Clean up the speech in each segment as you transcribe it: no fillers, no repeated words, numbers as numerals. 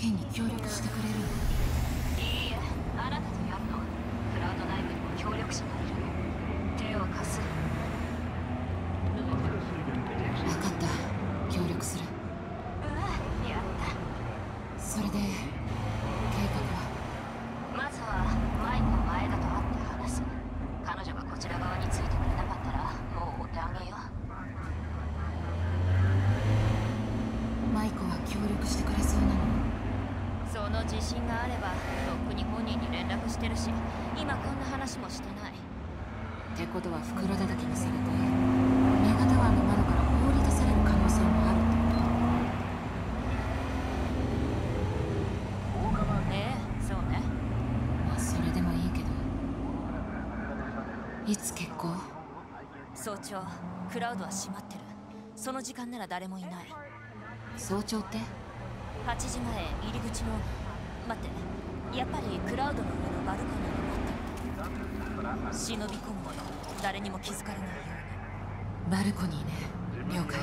件に協力してくれるの？ いいえ、あなたとやるの。クラウド内部にも協力者がいるの。手を貸す。 分かった、協力する。 やった。 それで計画は？ まずはマイコ前田と会って話す。彼女がこちら側についてくれなかったらもうお手上げよ。 マイコは協力してくれそうなの？ その自信があればとっくに本人に連絡してるし、今こんな話もしてない。 ってことは袋叩きにされてメガタワーの窓から放り出される可能性もあるってこと？ ええ、そうね。 まあそれでもいいけど、いつ決行？ 早朝、クラウドは閉まってる。その時間なら誰もいない。 早朝って 8時前、入り口の。待って、やっぱりクラウドの上のバルコニーに待ってる。忍び込むのよ、誰にも気づかれないように。 バルコニーね、了解。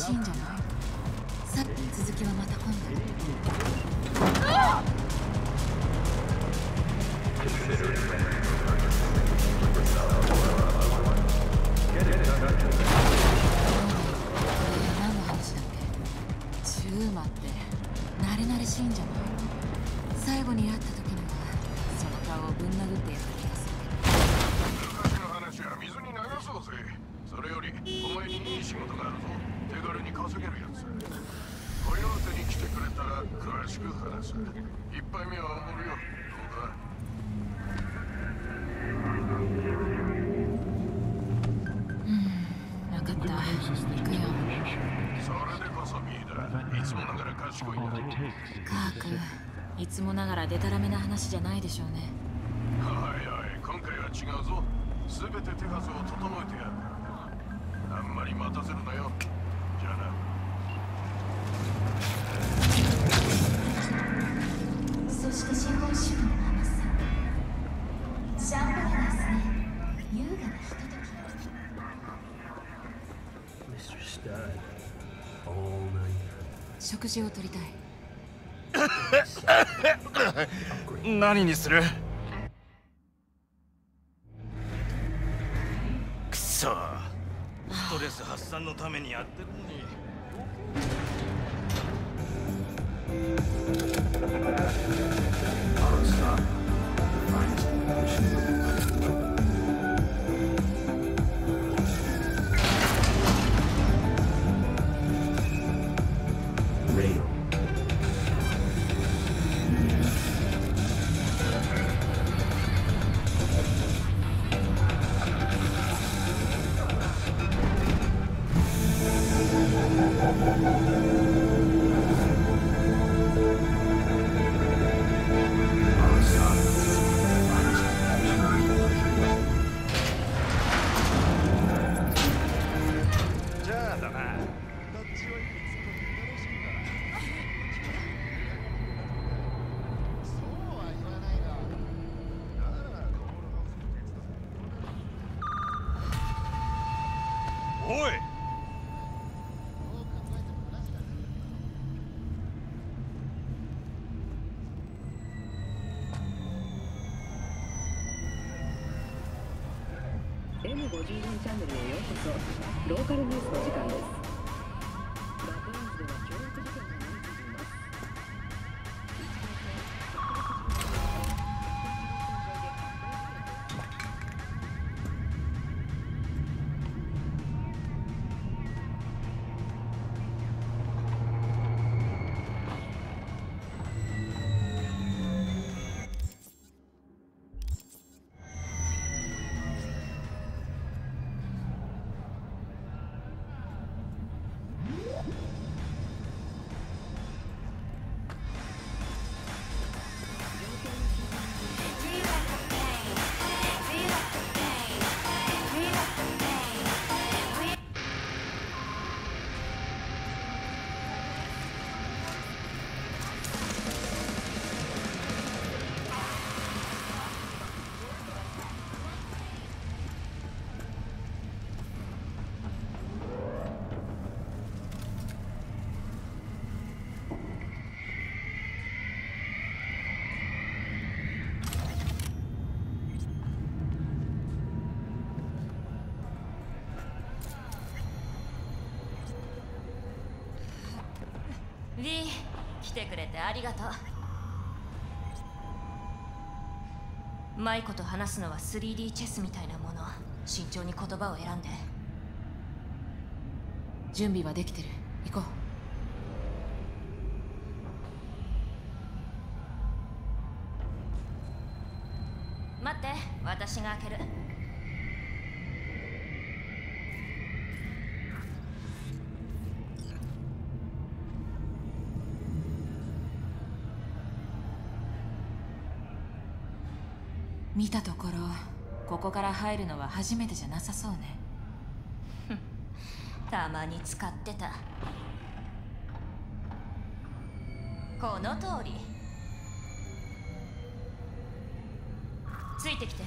しいんじゃない？さっき続きはまた今度。何の話だっけ？チューマって慣れ慣れしいんじゃない？最後に会った時にはその顔をぶん殴ってやった気がするけど。 昔の話は水に流そうぜ。それよりお前にいい仕事があるぞ。手軽に稼げるやつ。コヨーテに来てくれたら詳しく話す。一杯目はおごるよ。どうだ？ 分かった。行くよ。 それでこそミーだ。いつもながら賢いんだぞ。 カーク、いつもながらデタラメな話じゃないでしょうね。 はいはい、今回は違うぞ。すべて手はずを整えてやる。あんまり待たせるなよ。じゃあな。 そして資本主義の甘さ。シャンパンですね。優雅なひととき。 食事をとりたい。 何にする？くそ、ストレス発散のためにやってるのに。おい！ M54 チャンネルへようこそ。ローカルニュースの時間です。バッドランズでは凶悪事件が相次いでいます。 リー、来てくれてありがとう。マイコと話すのは 3D チェスみたいなもの。慎重に言葉を選んで。 準備はできてる。行こう。待って、私が開ける。 見たところここから入るのは初めてじゃなさそうね。 たまに使ってた。この通り。ついてきて。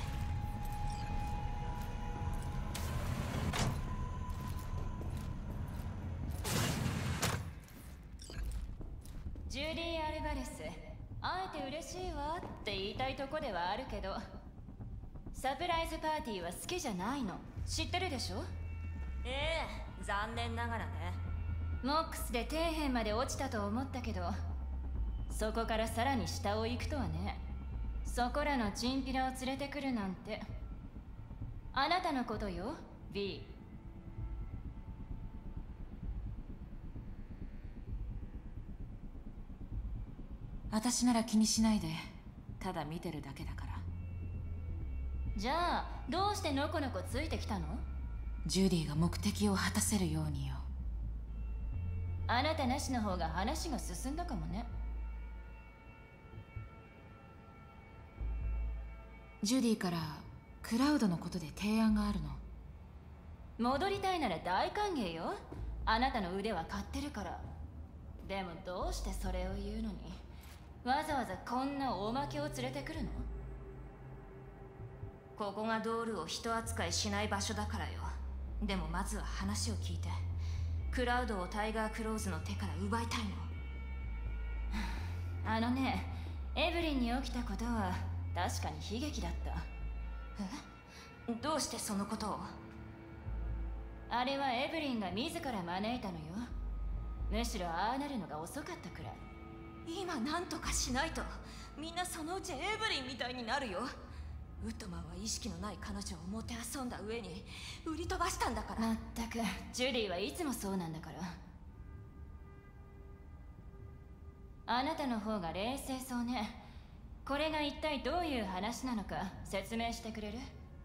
ジュディ・アルバレス、会えて嬉しいわって言いたいとこではあるけど、サプライズパーティーは好きじゃないの知ってるでしょ。 ええ、残念ながらね。 モックスで底辺まで落ちたと思ったけど、そこからさらに下を行くとはね。そこらのチンピラを連れてくるなんて。あなたのことよ、B。 私なら気にしないで、ただ見てるだけだから。 じゃあどうしてのこのこついてきたの。 ジュディが目的を果たせるようによ。 あなたなしの方が話が進んだかもね。 ジュディからクラウドのことで提案があるの。 戻りたいなら大歓迎よ。あなたの腕は買ってるから。でもどうしてそれを言うのにわざわざこんなおまけを連れてくるの。 ここがドールを人扱いしない場所だからよ。でもまずは話を聞いて。クラウドをタイガー・クローズの手から奪いたいの。 あのね、エブリンに起きたことは確かに悲劇だった。 え？どうしてそのことを？ あれはエブリンが自ら招いたのよ。むしろああなるのが遅かったくらい。 今なんとかしないとみんなそのうちエブリンみたいになるよ。ウッドマンは意識のない彼女をもてあそんだ上に売り飛ばしたんだから。 まったくジュディはいつもそうなんだから。あなたの方が冷静そうね。これが一体どういう話なのか説明してくれる？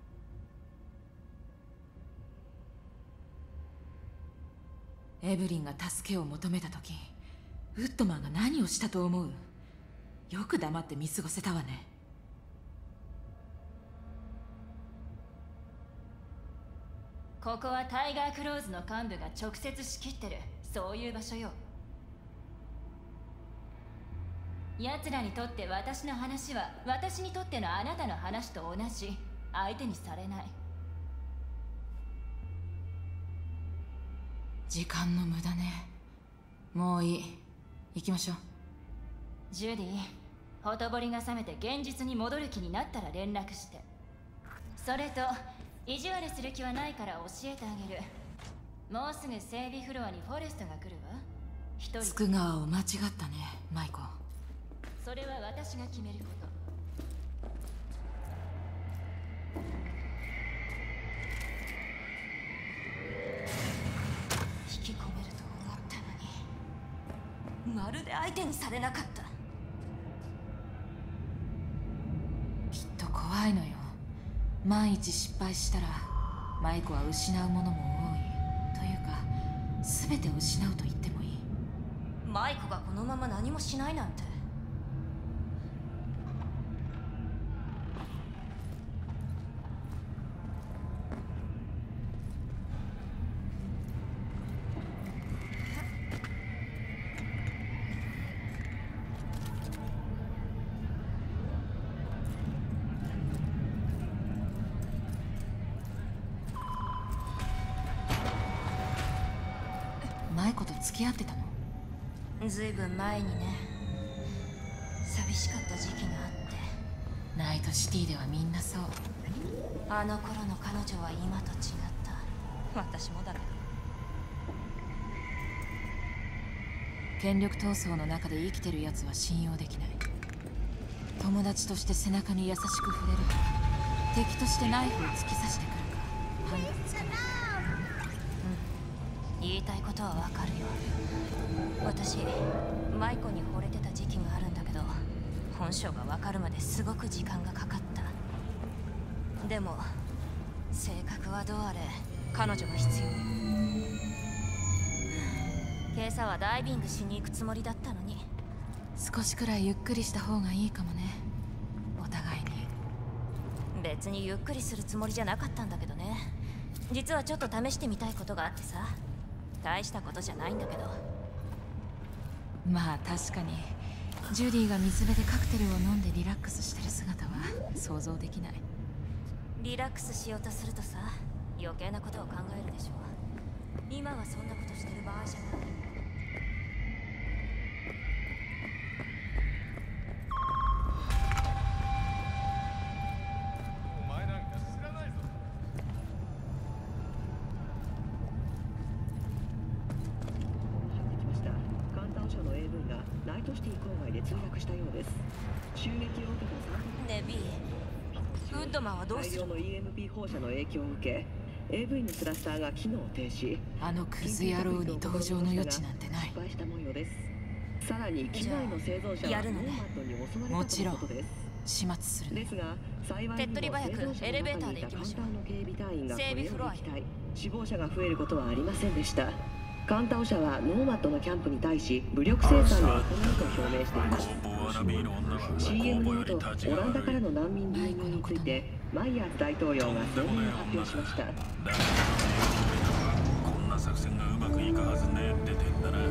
エブリンが助けを求めた時、ウッドマンが何をしたと思う？よく黙って見過ごせたわね。 ここはタイガー・クローズの幹部が直接仕切ってる、そういう場所よ。奴らにとって私の話は私にとってのあなたの話と同じ。相手にされない。 時間の無駄ね。もういい、行きましょう。 ジュディ、ほとぼりが冷めて現実に戻る気になったら連絡して。それと意地悪する気はないから教えてあげる。もうすぐ整備フロアにフォレストが来るわ。一人。 スク川を間違ったね、マイコ。 それは私が決めること。 引き込めると思ったのにまるで相手にされなかった。 きっと怖いのよ。万一失敗したらマイコは失うものも多いというか、全てを失うと言ってもいい。 マイコがこのまま何もしないなんて。 マイコと付き合ってたの？ ずいぶん前にね。寂しかった時期があって。 ナイトシティではみんなそう。 あの頃の彼女は今と違った。私もだけど。 権力闘争の中で生きてるやつは信用できない。友達として背中に優しく触れるか、敵としてナイフを突き刺してくるか判断つかない。 言いたいことはわかるよ。私マイコに惚れてた時期があるんだけど、本性がわかるまですごく時間がかかった。でも性格はどうあれ彼女が必要。今朝はダイビングしに行くつもりだったのに。 少しくらいゆっくりした方がいいかもね、お互いに。 別にゆっくりするつもりじゃなかったんだけどね。実はちょっと試してみたいことがあってさ。大したことじゃないんだけど。 まあ確かにジュディが水辺でカクテルを飲んでリラックスしてる姿は想像できない。 リラックスしようとするとさ、余計なことを考えるでしょ。今はそんなことしてる場合じゃない。 イトシティ郊外で墜落したようです。襲撃を受けたねえ B、 ウッドマンはどうするの？ 大量の EMP 放射の影響を受け AV のスラスターが機能停止。 あのクズ野郎に同情の余地なんてない。 失敗した模様です。さらに機内の製造者はノーマットに襲われたとのことです。 始末するね。 ですが幸い手っ取り早くエレベーターで行きましょう。 カウンターの警備隊員が整備フロアへ。 死亡者が増えることはありませんでした。カンタオ社はノーマットのキャンプに対し武力生産を行うと表明しています。 CM によるとオランダからの難民流入についてマイヤーズ大統領が声明を発表しました。 こんな作戦がうまくいくはずねって点だな。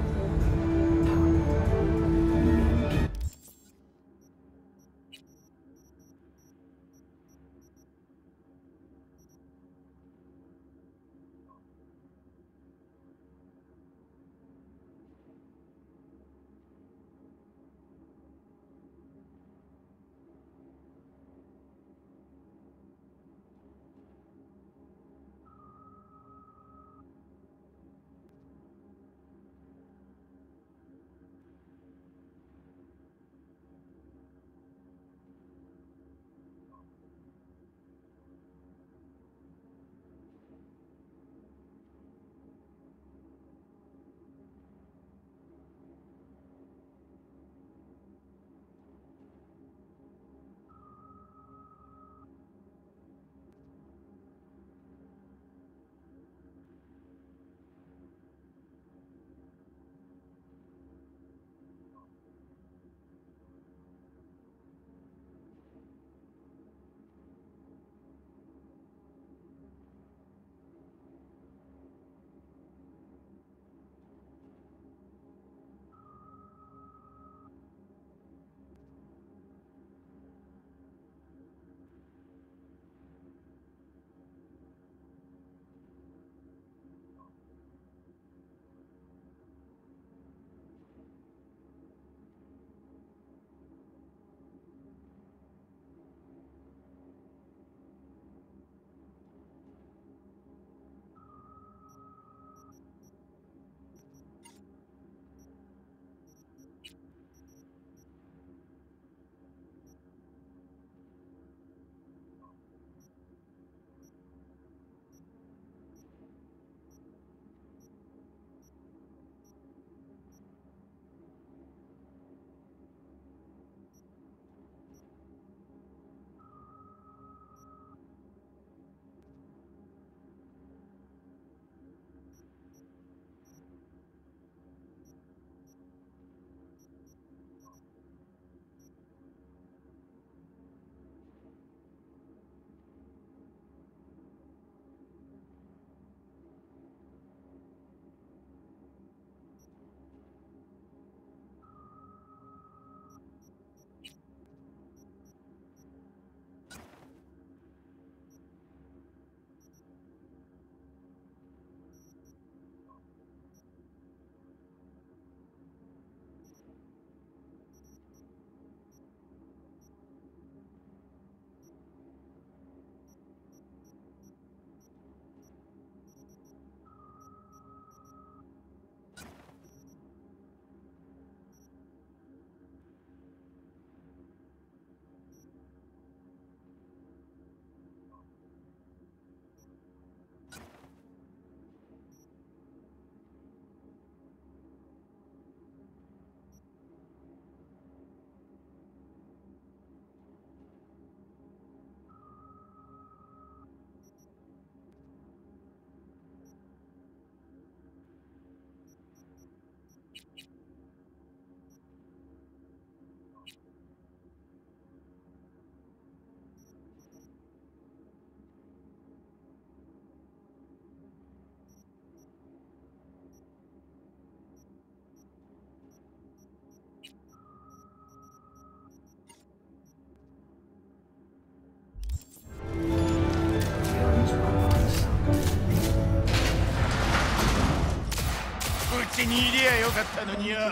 ちにいりゃよかったのによ。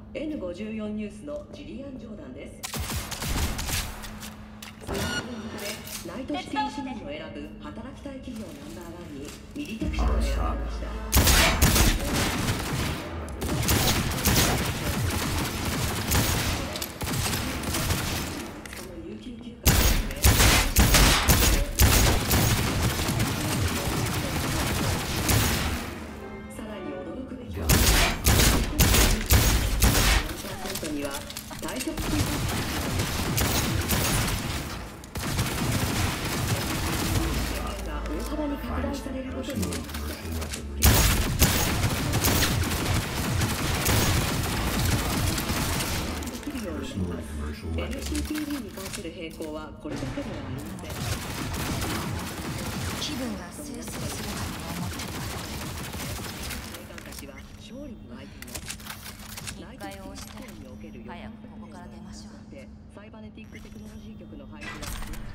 N54 ニュースのジリアン・ジョーダンです。ナイトシティ市民の選ぶ働きたい企業No.1にミリテク社が選ばれました。 ことにNCPD に関する変更はこれだけではありません。 気分が清々するかと思って警官たちは勝利に沸いています。 た。一回押して早くここから出ましょう。 サイバネティックテクノロジー局の配置は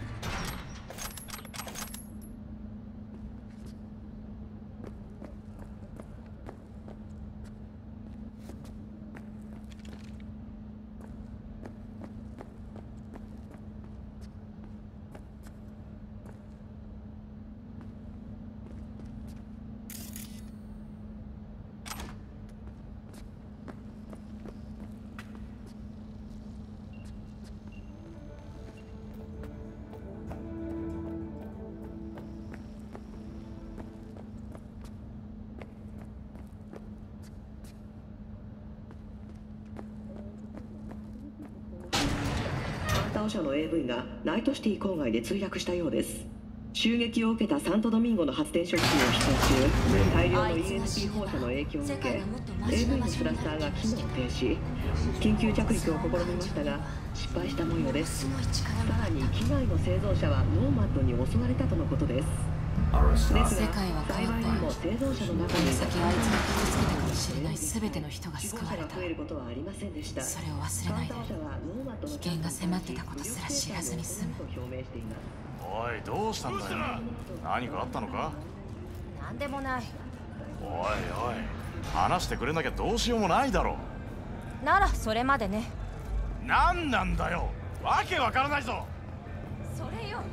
タオ社の AV がナイトシティ郊外で墜落したようです。襲撃を受けたサントドミンゴの発電所付近を飛行中、大量の EMP 放射の影響を受け AV のスラスターが機能停止、緊急着陸を試みましたが失敗した模様です。さらに機内の製造者はノーマットに襲われたとのことです。ですが世界は変わった。 幸いにも製造者の中にこの先あいつが傷つけたかもしれない全ての人が救われた。 増えることはありませんでした。 それを忘れないで。危険が迫ってたことすら知らずに済む。 おい、どうしたんだよ。何かあったのか。 なんでもない。 おいおい、話してくれなきゃどうしようもないだろう。ならそれまでね。 なんなんだよ、わけわからないぞ。 それよ。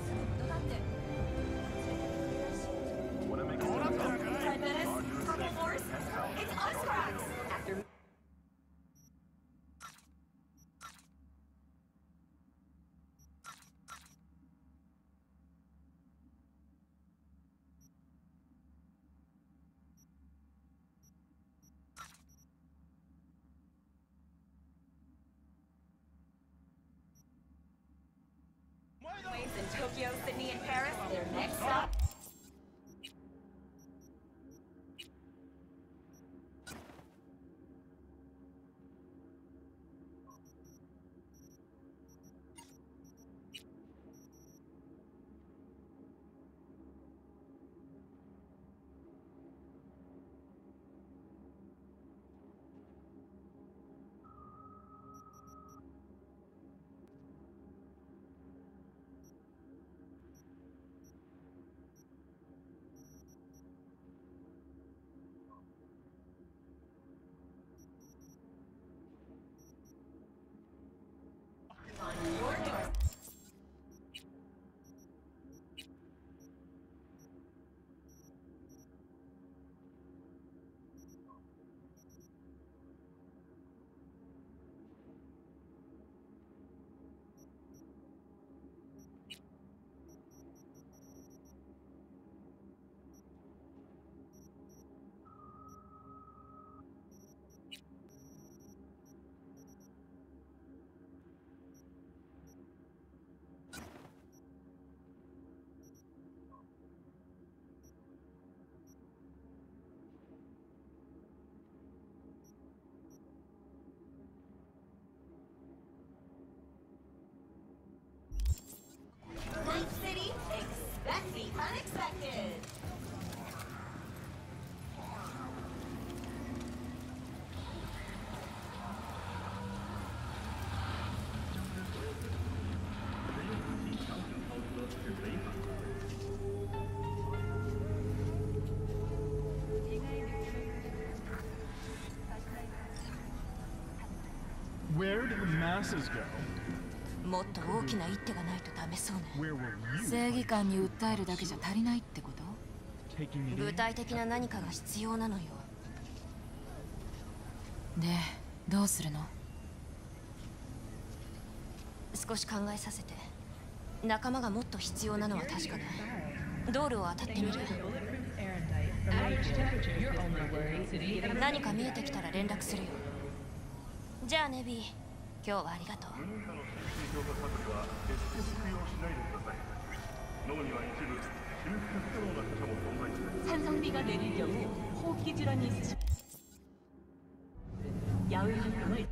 In Tokyo, Sydney, and Paris, their next stop. Where did the masses go? もっと大きな一手がないとダメそうね。 正義感に訴えるだけじゃ足りないってこと？ 具体的な何かが必要なのよ。 で、どうするの？ 少し考えさせて。仲間がもっと必要なのは確かだ。道路を当たってみる。何か見えてきたら連絡するよ。じゃあネビー、今日はありがとう。 文化の推進強化策では決して服用しないでください。脳には一部 산성비가 내릴 경우 호흡기 질환이 있으신 야외 활동을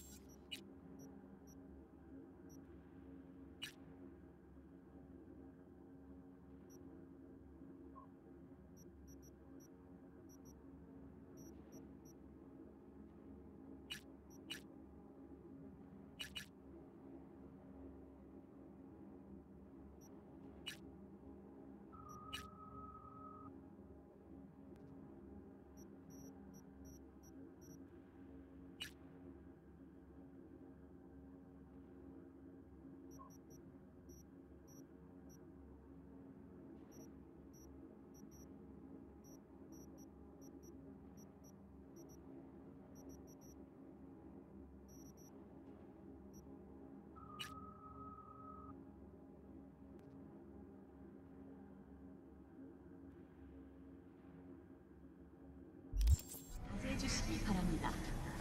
자제해 주시기 바랍니다.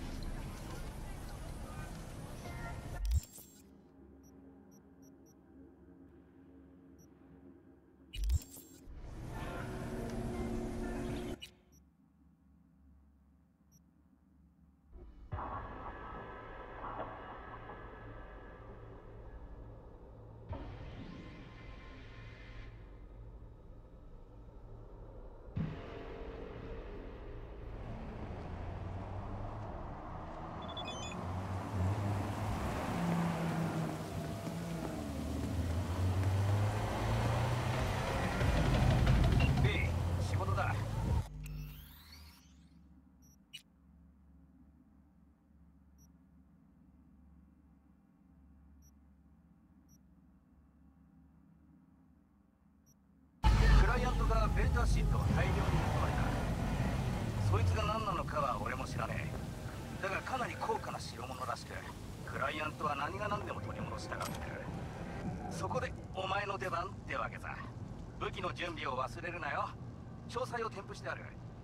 ベータシートを大量に盗まれた。そいつが何なのかは俺も知らねえ。だがかなり高価な代物らしく、クライアントは何が何でも取り戻したがってる。そこでお前の出番ってわけさ。武器の準備を忘れるなよ。詳細を添付してある。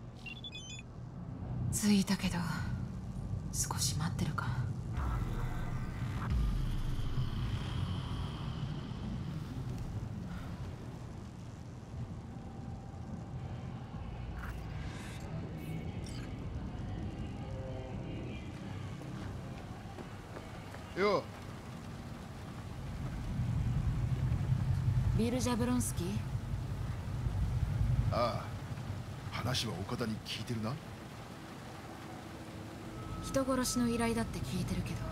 着いたけど少し待ってるか。 よう。 ビル・ジャブロンスキー。 ああ、話は岡田に聞いてるな。 人殺しの依頼だって聞いてるけど。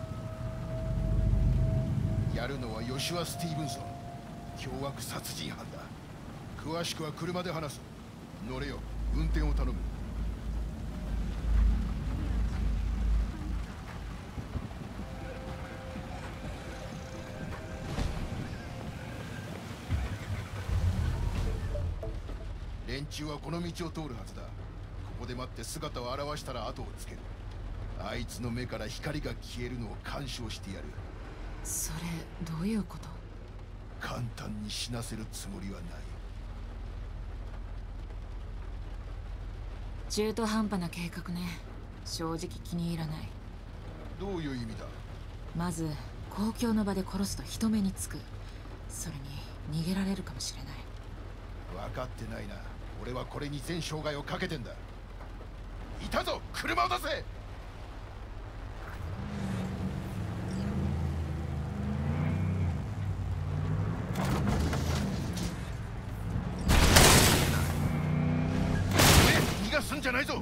やるのはヨシュア・スティーブンソン、凶悪殺人犯だ。詳しくは車で話す。乗れよ、運転を頼む。連中はこの道を通るはずだ。ここで待って姿を現したら後をつける。あいつの目から光が消えるのを干渉してやる。 それどういうこと？ 簡単に死なせるつもりはない。 中途半端な計画ね。正直気に入らない。 どういう意味だ？ まず公共の場で殺すと人目につく。それに逃げられるかもしれない。 分かってないな。俺はこれに全生涯をかけてんだ。いたぞ、車を出せ。逃がすんじゃないぞ。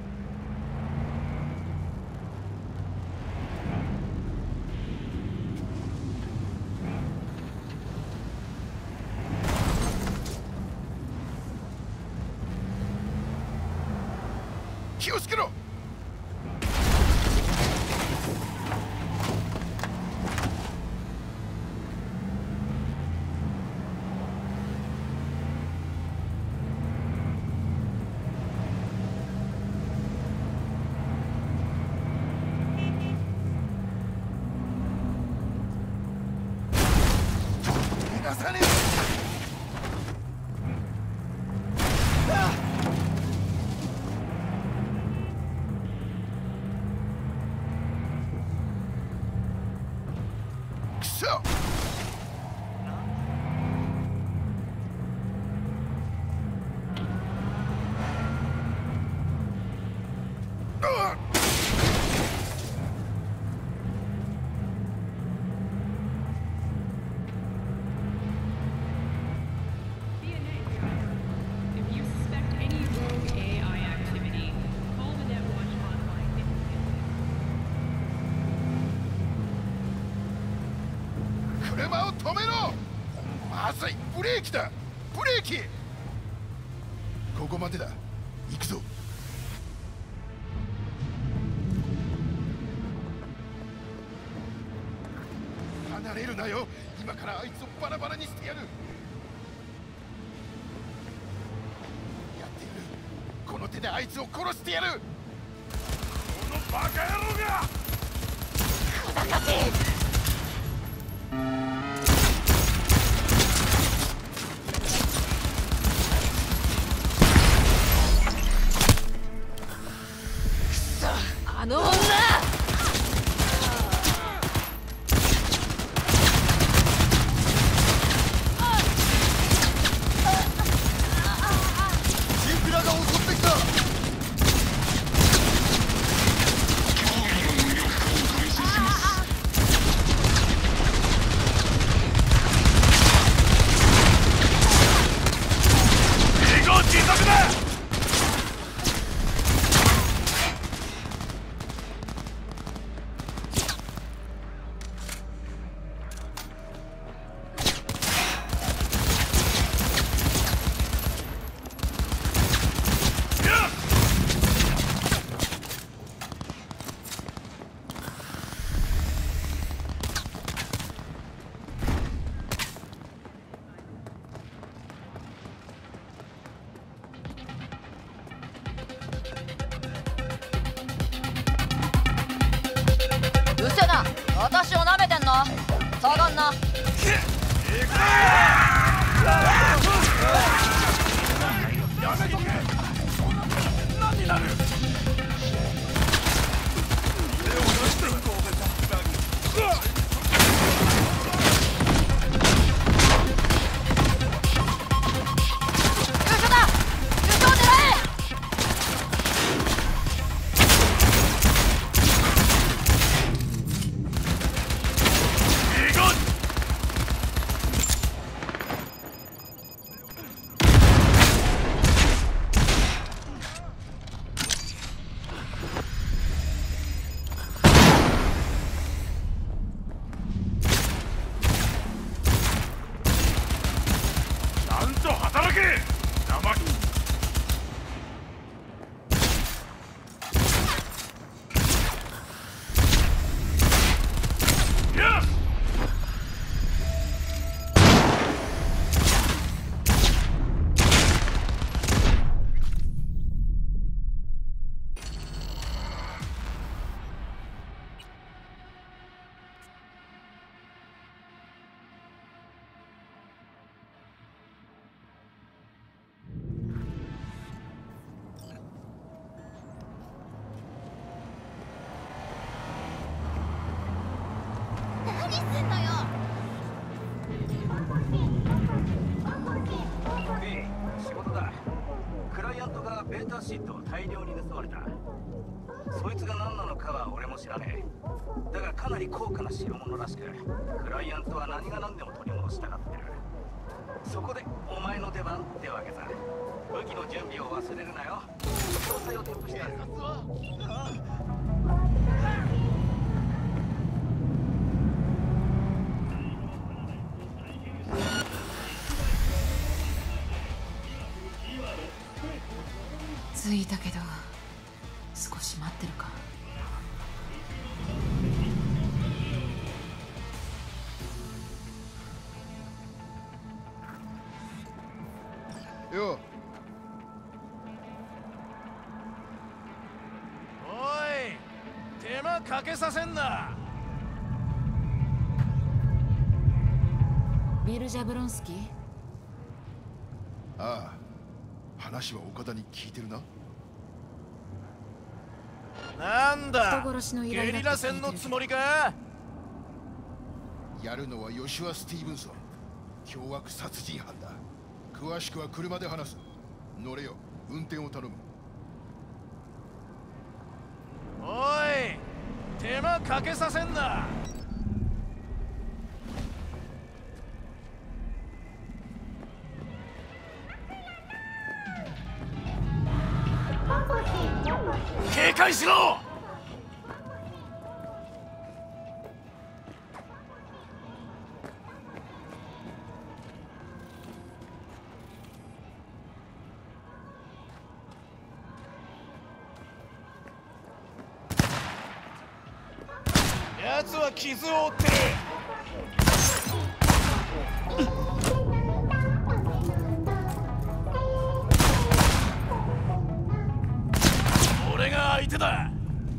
気をつけろ。逃がさねえ。 止めろ。まずい、ブレーキだ。ブレーキ。ここまでだ。行くぞ。離れるなよ。今からあいつをバラバラにしてやる。やってやる。この手であいつを殺してやる。このバカ野郎が。くだかせ。 あの女！ 私を舐めてんの？下がんな。 やめとけ。何になる。手を出してる。 優勝だ。優勝を狙え。 何すんのよ。 仕事だ。クライアントがベータシートを大量に盗まれた。そいつが何なのかは俺も知らねえ。だがかなり高価な代物らしく、クライアントは何が何でも取り戻したがってる。そこでお前の出番ってわけさ。武器の準備を忘れるなよ。詳細を添付してある。 着いたけど少し待ってるか。 よ。 おい、手間かけさせんな。 ビル・ジャブロンスキー？ ああ、話は岡田に聞いてるな。 なんだ、 人殺しの依頼ゲリラ戦のつもりか。 やるのはヨシュア・スティーブンソン、凶悪殺人犯だ。詳しくは車で話す。乗れよ、運転を頼む。 おい、手間かけさせんな。警戒しろ。 奴は傷を負ってる。俺が相手だ。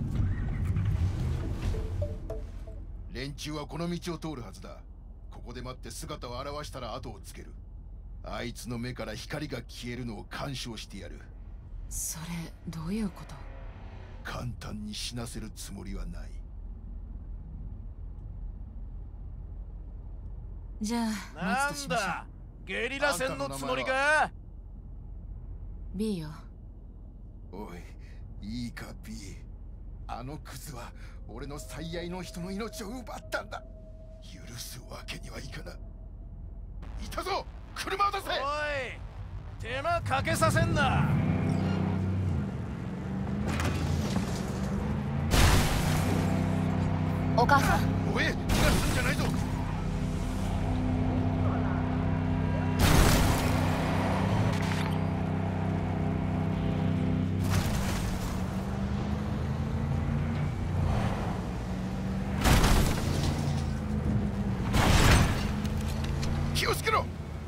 連中はこの道を通るはずだ。ここで待って姿を現したら後をつける。あいつの目から光が消えるのを干渉してやる。 それどういうこと？ 簡単に死なせるつもりはない。 じゃあ待つとしましょう。 なんだ、ゲリラ戦のつもりか？ B よ。 おい、いいか B。 あのクズは俺の最愛の人の命を奪ったんだ。許すわけにはいかない。いたぞ、車を出せ。 おい、手間かけさせんな。 お母さん。 おい、逃がすんじゃないぞ。気をつけろ。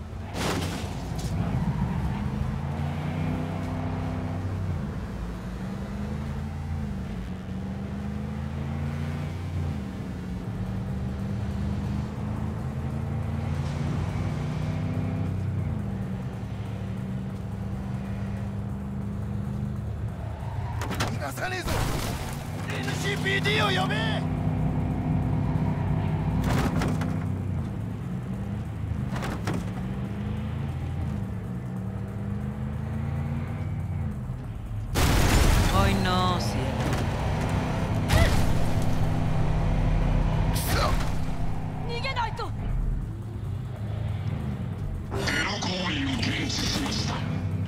逃がさねえぞ。 NCPD を呼べ。 Hoy no, sí. 逃げないと。 テロ行為を検知しました。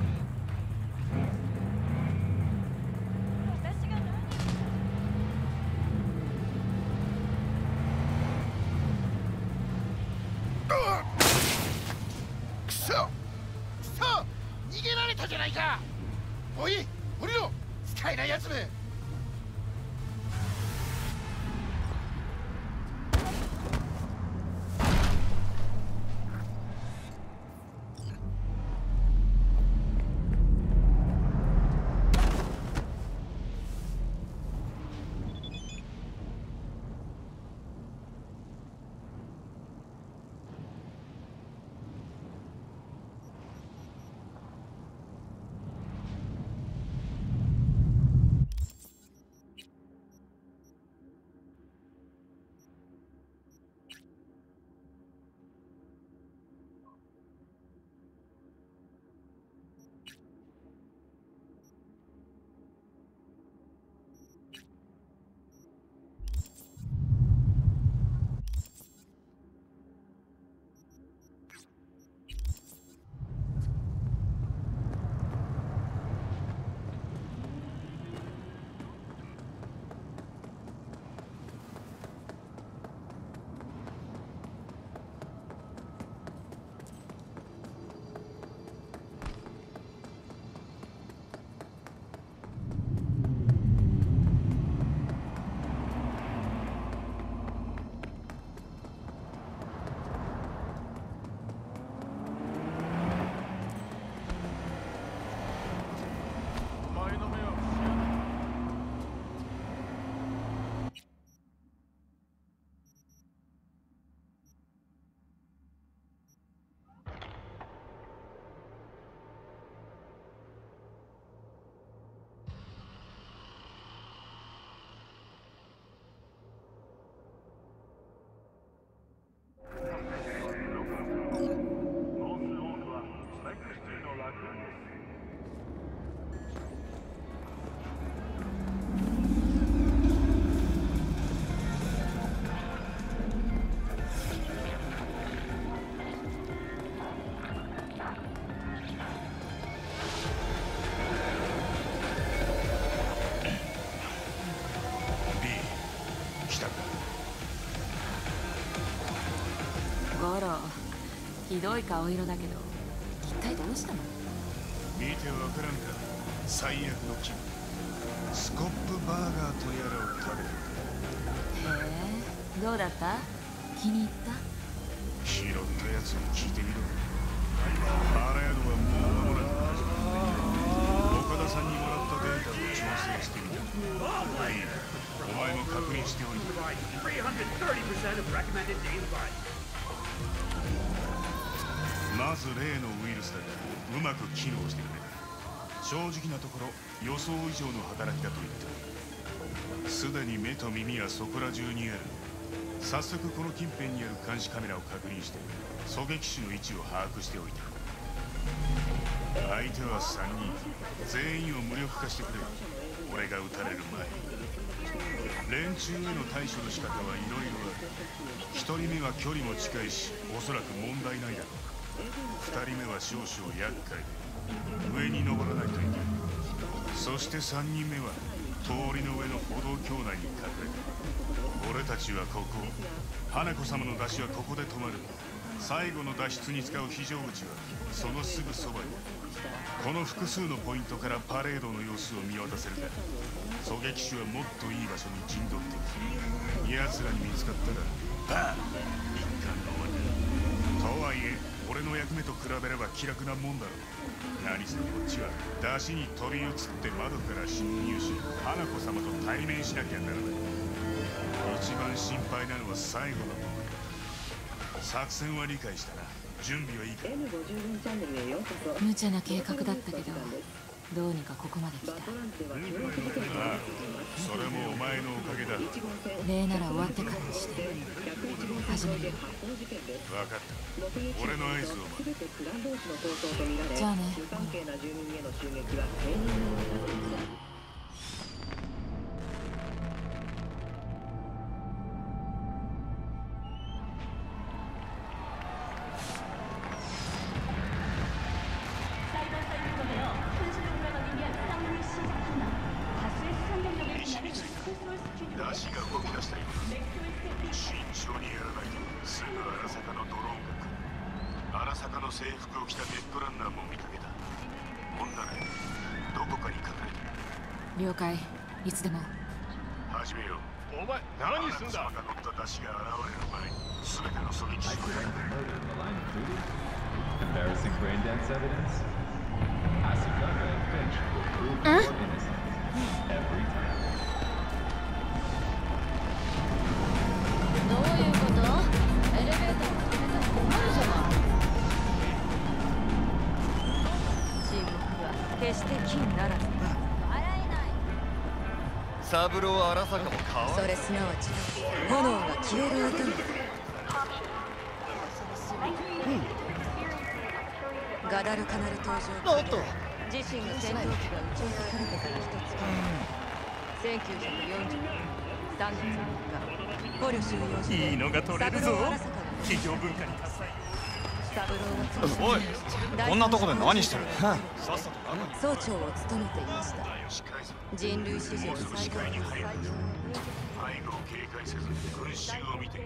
くそ逃げられたじゃないか。おい、降りろ、使えないやつめ。 ゴロ、ひどい顔色だけど一体どうしたの？ 見てわからんか、最悪の気分。スコップバーガーとやらを食べる。 へえ、 どうだった？気に入った？ 拾ったやつに聞いてみろ。パレードはもう間もなく始まる。岡田さんにもらったデータを調整してみた。いいな、お前も確認しておいて。まず例のウイルスだがうまく機能してくれ。正直なところ予想以上の働きだと言った。すでに目と耳はそこら中にある。早速この近辺にある監視カメラを確認して狙撃手の位置を把握しておいた。相手は3人、全員を無力化してくれ。俺が撃たれる前。連中への対処の仕方はいろいろある。1人目は距離も近いしおそらく問題ないだろう。2人目は少々厄介で上に登らないといけない。そして3人目は通りの上の歩道橋内に隠れた。俺たちはここ、花子様の出しはここで止まる。最後の脱出に使う非常口はそのすぐそばに。この複数のポイントからパレードの様子を見渡せるから狙撃手はもっといい場所に陣取っていく。奴らに見つかったら一巻の終わりだ。とはいえ俺の役目と比べれば気楽なもんだろう。何せこっちは出しに飛び移って窓から侵入し花子様と対面しなきゃならない。一番心配なのは最後の部分。作戦は理解したな。準備はいいか？ 無茶な計画だったけどどうにかここまで来た。 ああ、それもお前のおかげだ。 礼なら終わってからにして始める。 分かった。俺の合図を待つ。 じゃあね。了解。いつでも。 始めよう。お前何すんだ？が乗った出汁が現れる前に全ての狙撃手をやる。 Embarrassing brain dance evidence. Asakaka and Finch will prove your innocence every time. どういうこと？エレベーターを止めたら困るじゃない。沈黙は決して金ならず。 サブロー・アラサカも変わる。 それすなわち炎が消える音に。ガダルカナル登場。自身の戦闘機が撃ち落とされてから1月1940年3月3日捕虜収容所でいいのが取れるぞ。企業文化に達成。 おい、こんなとこで何してる？ 総長を務めていました。人類史上最高の背後を警戒せず群衆を見て。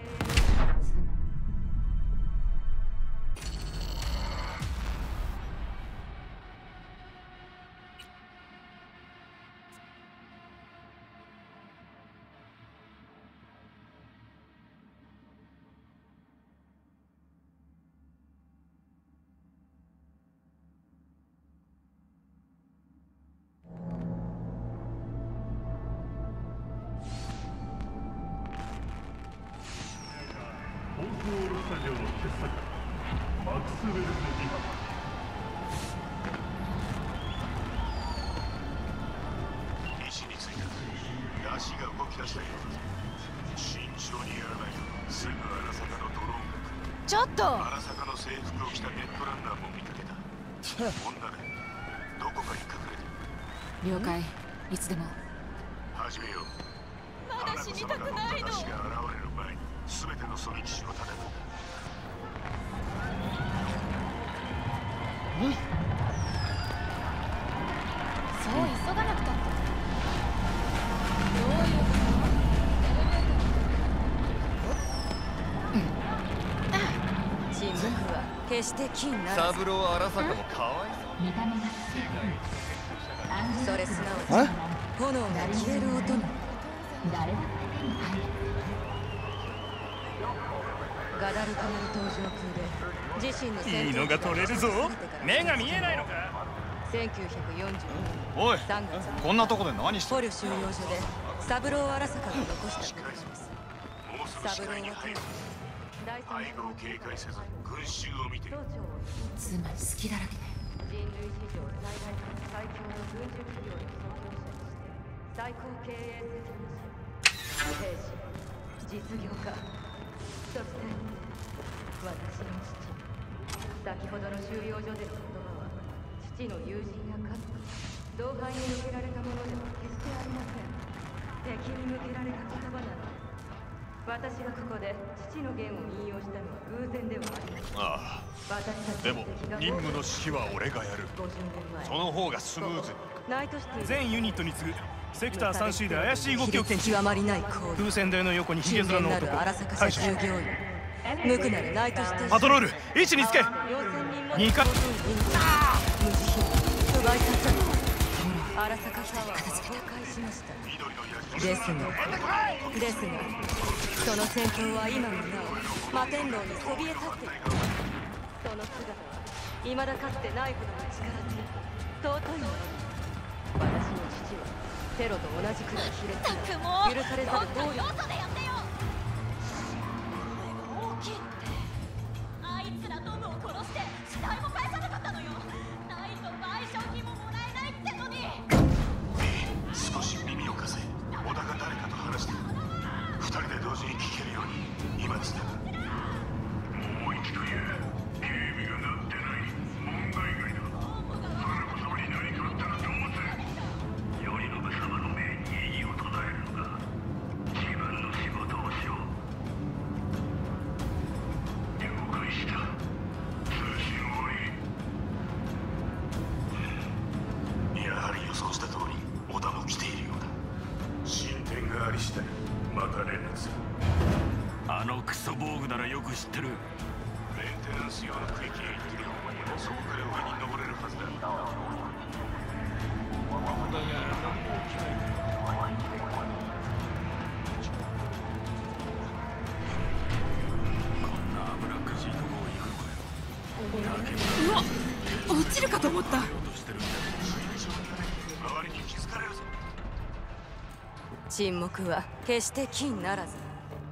石についた。足が動き出したようだ。慎重にやらないとすぐ荒坂のドローンが来る。 ちょっと！ 荒坂の制服を着たネットランナーも見かけた。女でどこかに隠れてる。 了解。いつでも。 始めよう。 まだ死にたくないの。 足が現れる前に全ての狙撃手を立てるんだ。 そう急がなくたって。どういうこと？ 沈黙は決して金ならず。 サブロー・アラサカもかわいそう。 見た目がそれすなわち炎が消える音に。 誰だって手に入る。 ガダルカナル搭上空で自身のいいのが取れるぞ。目が見えないのか。 1942年おい、 3月こんなとこで何して捕虜収容所で三郎荒坂が残したことです。三郎は背後を警戒せず群衆を見てつまり好きだらけね。 人類史上最強の軍需企業の創業者として最高経営責任者、兵士、実業家、そして私の父。先ほどの収容所での言葉は父の友人や家族、同伴に向けられたものでは決してありません。敵に向けられた言葉なのです。私がここで父の言を引用したのは偶然ではありません。 ああ、でも任務の指揮は俺がやる。その方がスムーズに。 全ユニットに次ぐセクター 3C で怪しい動きを検知。 極まりない行為。 風船台の横にヒゲ面の男。 対処。無垢なるナイトステーション。 パトロール位置につけ。2回。 無慈悲奪い去った荒坂下は崩壊しました。ですがその戦闘は今もなお摩天楼にそびえ立っています。その姿は未だかつてないほどの力強く尊いものです。私の父はテロと同じくらい卑劣な許されざる暴力。 大きいってあいつらドムを殺して死体も返さなかったのよ。ないと賠償金ももらえないってのに。 少し耳を貸せ。小田が誰かと話してる。二人で同時に聞けるように今つながる。もう一度言う。警備がなってない問題外だ。花子様に何かあったらどうする。頼信様の命に異議を唱えるのか。自分の仕事をしろ。了解した。通信終わり。やはり予想した通り小田も来ているようだ。進展があり次第また連絡する。 あのクソ防具ならよく知ってる。 メンテナンス用の区域へ行ってる。そこから上に登れるはずだ。だが何も起きない。 こんな危なっかしいとこ行くのかよ。 うわっ、落ちるかと思った。 周りに気づかれるぞ。 沈黙は決して金ならず。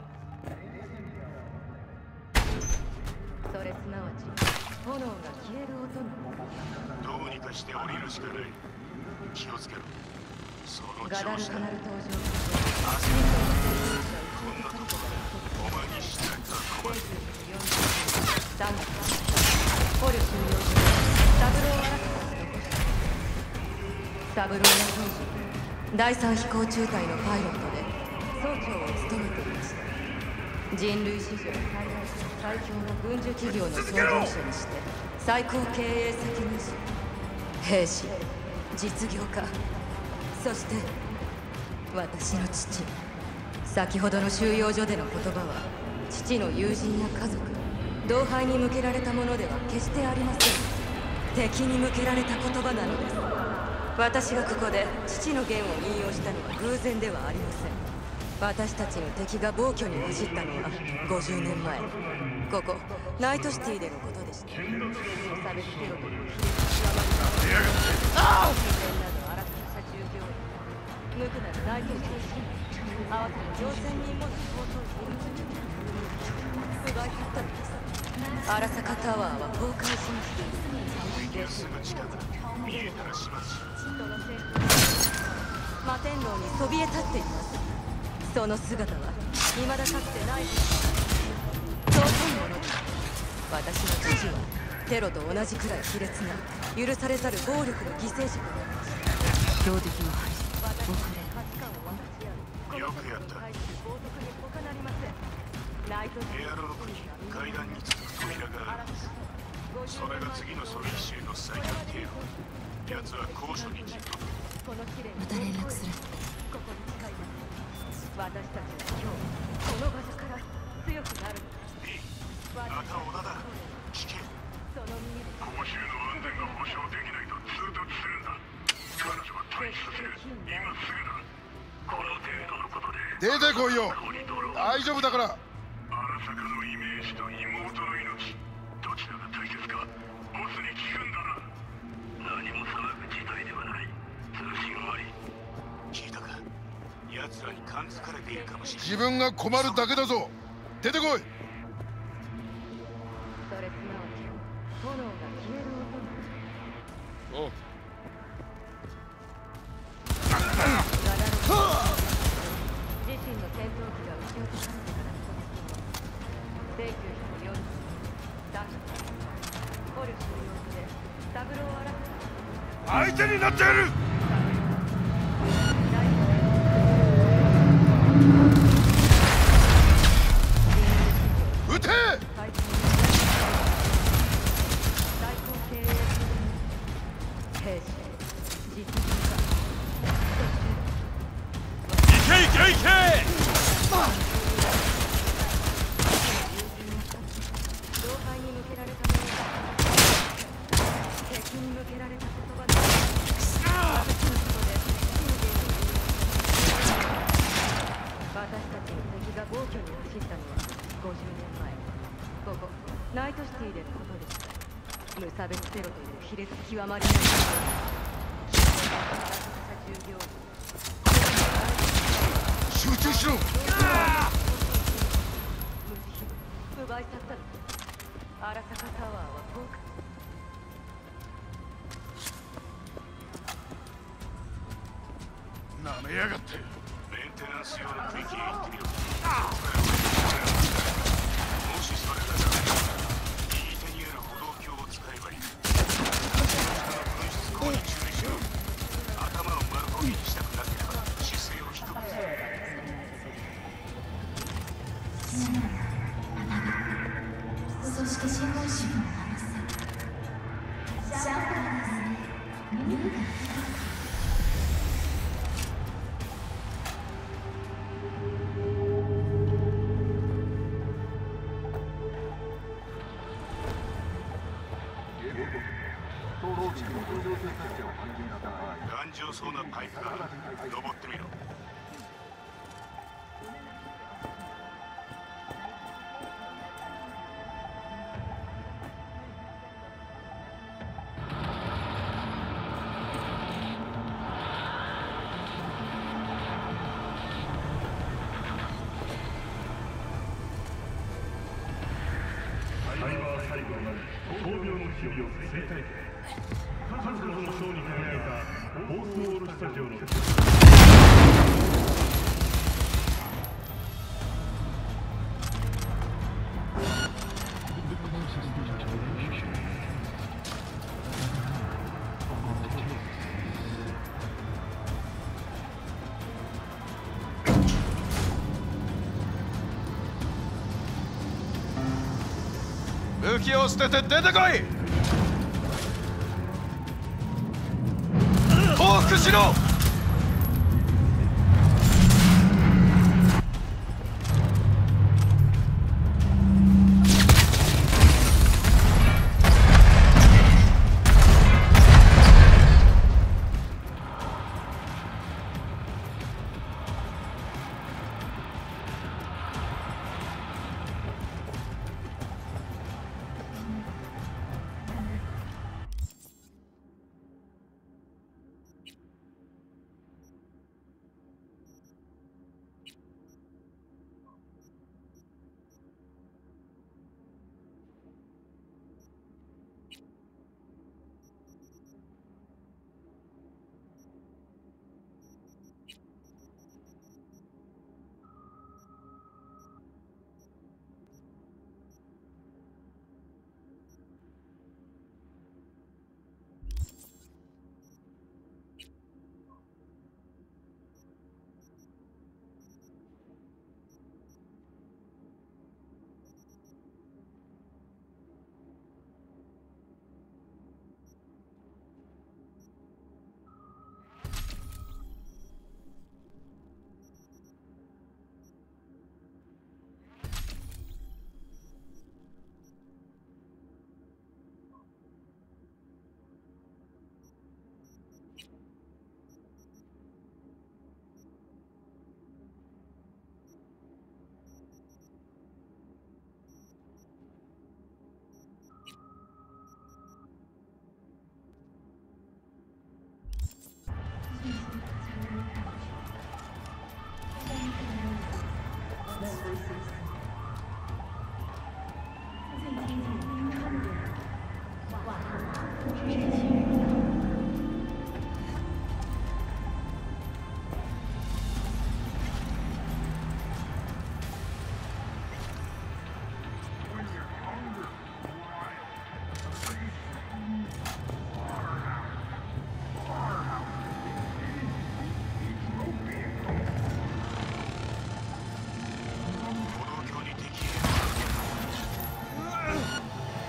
それすなわち炎が消える音なの。 どうにかして降りるしかない。気をつけろ。そのガダルカナル登場。 こんなとこお前にしたら困る。 3月捕虜収容所で三郎荒坂が残した。三郎は当時第3飛行中隊のパイロットで総長を務めていました。人類史上最強の軍需企業の創業者にして最高経営責任者、兵士、実業家、そして私の父。先ほどの収容所での言葉は父の友人や家族、同輩に向けられたものでは決してありません。敵に向けられた言葉なのです。私がここで父の言を引用したのは偶然ではありません。私たちの敵が暴挙に走ったのは50年前、ここナイトシティでのことでした。差別テロという卑劣な極まりない自然など荒くした従業員、無垢なるナイトシティ市民合わせて4000人もの尊い命を奪い取ったのです。荒坂タワーは崩壊しました。 すぐ近く見えたらします。 摩天楼にそびえ立っています。その姿は未だかつてない尊いものです。私の父はテロと同じくらい卑劣な許されざる暴力の犠牲者となりました。 標的の排除、 よくやった。エアロークに階段に続く扉があるんです。それが次の狙撃手の最短警報。奴は高所に陣取る。 また連絡する。 ここに近い私たちは今日この場所から強くなる。 また小田だ。聞け。 その身で公衆の安全が保証できないと通達するんだ。彼女は退避させる。今すぐだ。この程度のことで出てこいよ。大丈夫だから。 荒坂のイメージと妹の命、どちらが大切かボスに聞くんだな。何も騒ぐ事態ではない。通信終わり。 聞いたか。奴らに感づかれているかもしれない。 自分が困るだけだぞ。出てこい。 それすなわち炎が消える音。おう。自身の戦闘機が撃ち落とされてから1940年ダン捕虜収容所でサブローを荒く相手になってやる。撃て。最高経営兵士実力いけいけ同輩に向けられたものが敵に向けられた言葉で私のことで私たちの敵が暴挙に走ったのは50年前ここナイトシティでのことでした。無差別テロという卑劣極まりない従業員集中しろ。 奪い去ったの。荒坂タワーは効果。 なめやがって。 メンテナンス用の区域へ行ってみろ。もしそれなら右手にある歩道橋を使えばいい。分出口に注意しろ。頭を丸焦げにしたくなければ姿勢を低くする。 そして資本主義の甘さ。シャンプーですね。耳が頑丈そうなパイプが登ってみろ。 タイマー最後まで闘病の日を追体験。数々の賞に輝いたフォースオールスタジオの武器を捨てて出てこい。降伏しろ。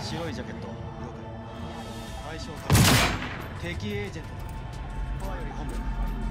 白いジャケット、了解。対象敵エージェント。フォアより本部。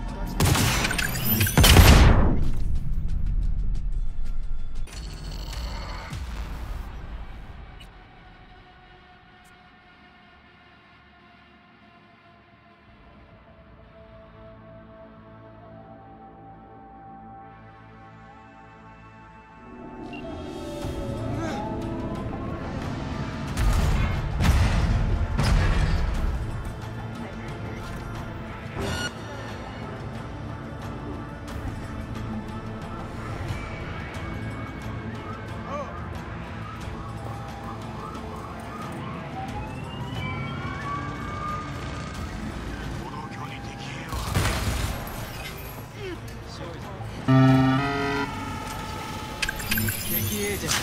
敵エージェント。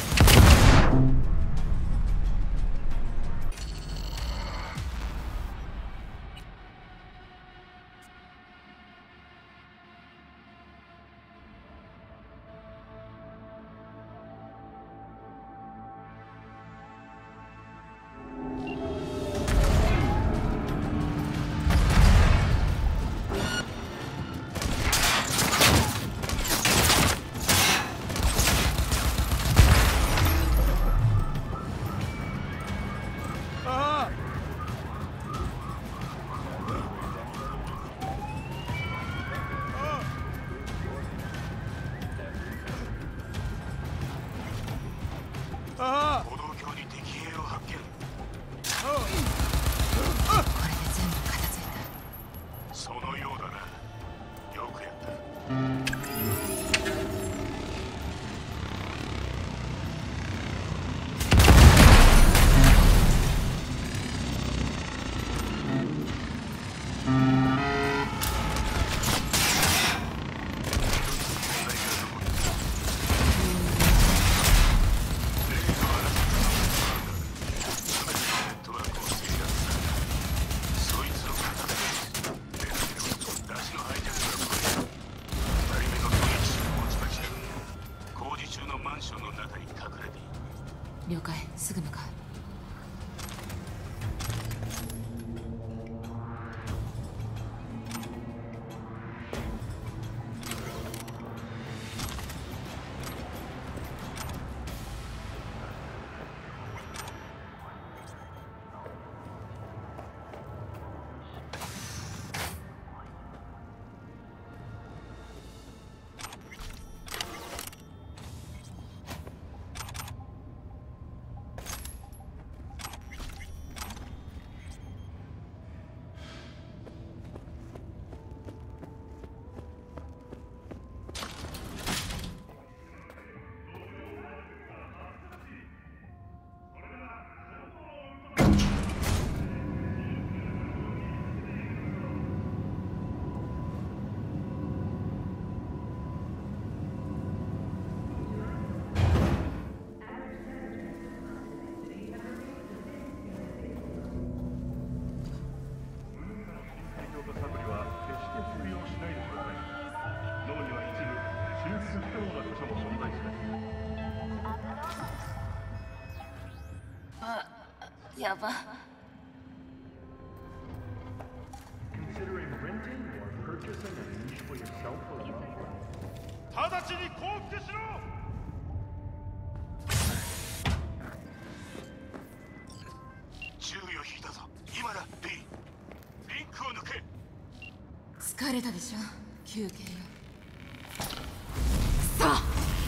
歩道橋に敵兵を発見。 これで全部片付いた。 そのようだな。よくやった。 了解、すぐ向かう。 やば。 直ちに降伏しろ。 銃を引いたぞ。今だ、リンクを抜け。 疲れたでしょ、休憩よ。 さ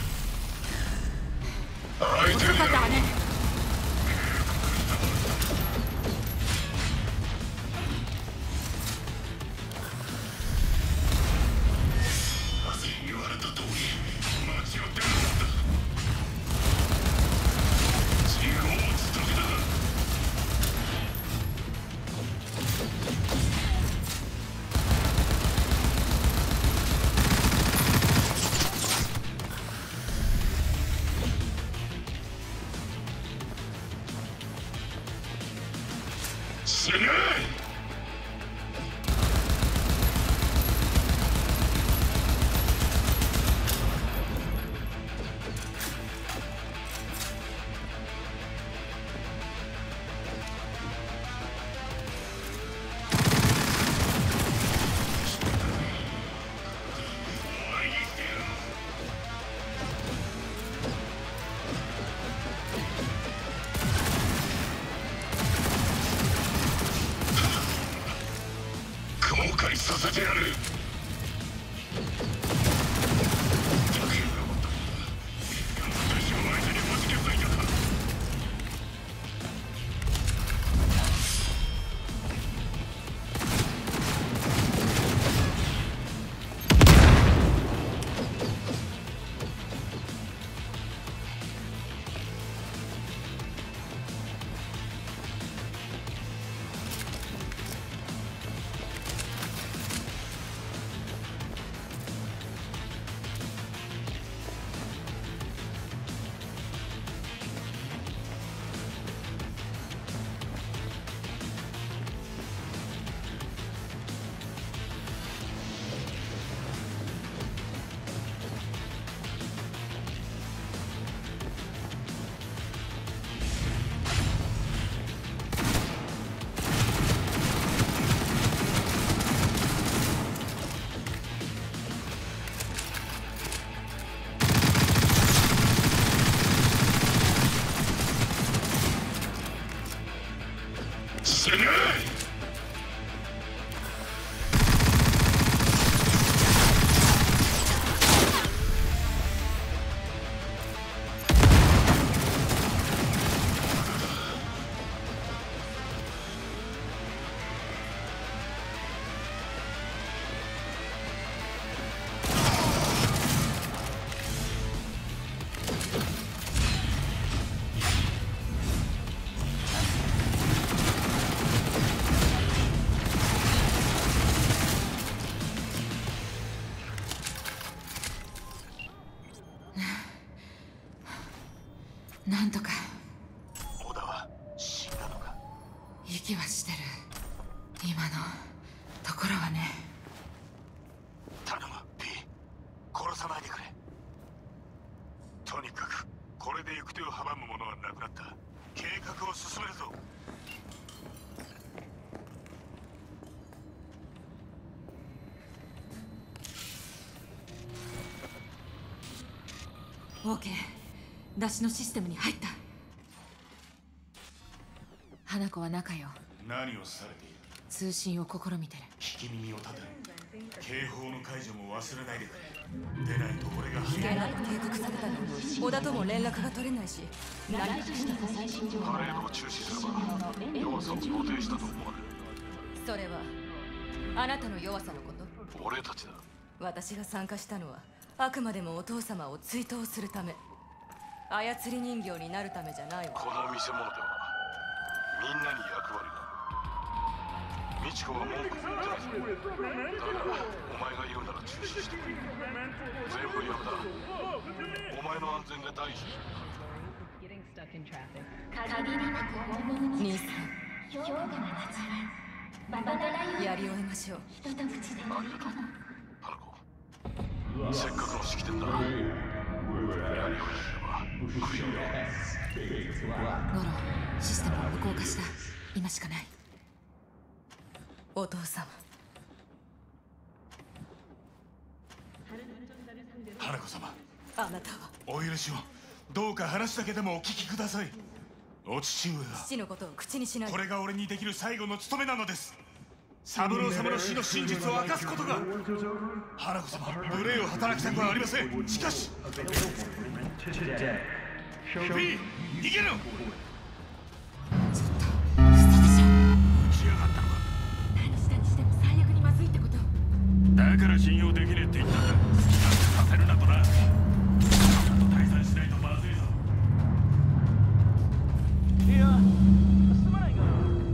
あ遅かったわね。 なんとか。 小田は死んだのか？ 息はしてる。今のところはね。 頼む P、 殺さないでくれ。とにかくこれで行く手を阻むものはなくなった。計画を進めるぞ。 オーケー、出しのシステムに入った。花子は中よ。 何をされている？ 通信を試みてる。 聞き耳を立てる。警報の解除も忘れないでくれ。でないと俺が危険なと警告されたのに小田とも連絡が取れないし、 パレードを中止すれば弱さを固定したと思われる。 それはあなたの弱さのこと？ 俺たちだ。 私が参加したのはあくまでもお父様を追悼するため。操り人形になるためじゃないわ。 この見せ物ではみんなに役割が。美智子は文句言ってないぞ。だからお前が言うなら中止してくれ。全部やめだ。お前の安全が大事。 限りなく大物に兄さん、 氷河の夏はババライオンやり終えましょう。 一口でいいかな。 せっかくの式典だ。やり終えれば食いよ。 ゴロ、システムを無効化した。今しかない。お父様。 花子様、 あなたはお許しを。どうか話だけでもお聞きください。お父上が父のことを口にしない。 これが俺にできる最後の務めなのです。三郎様の死の真実を明かすことが。花子様、無礼を働きたくはありません。しかし P、 逃げる。 だから信用できねえって言ったんだ。させるなとな。退散しないとまずいぞ。いや、すまないが。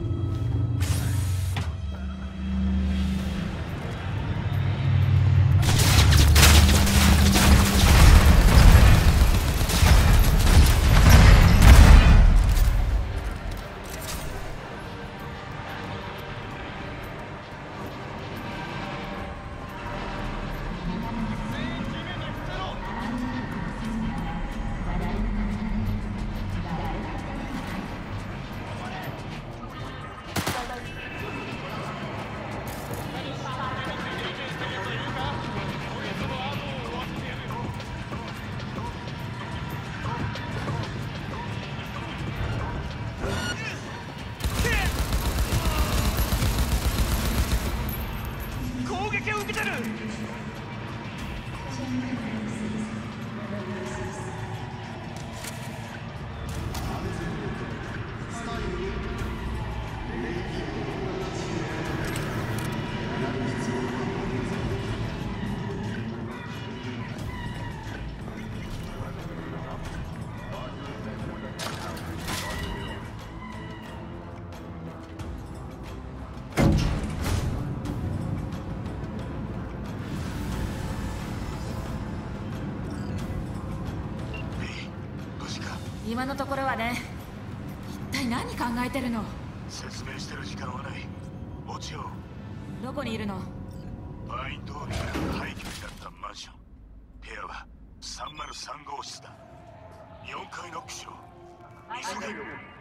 今のところはね。一体何考えてるの？ 説明してる時間はない。落ちよう。 どこにいるの？ パイン通りから廃墟になったマンション。部屋は303号室だ。4階ノックしろ。急げ。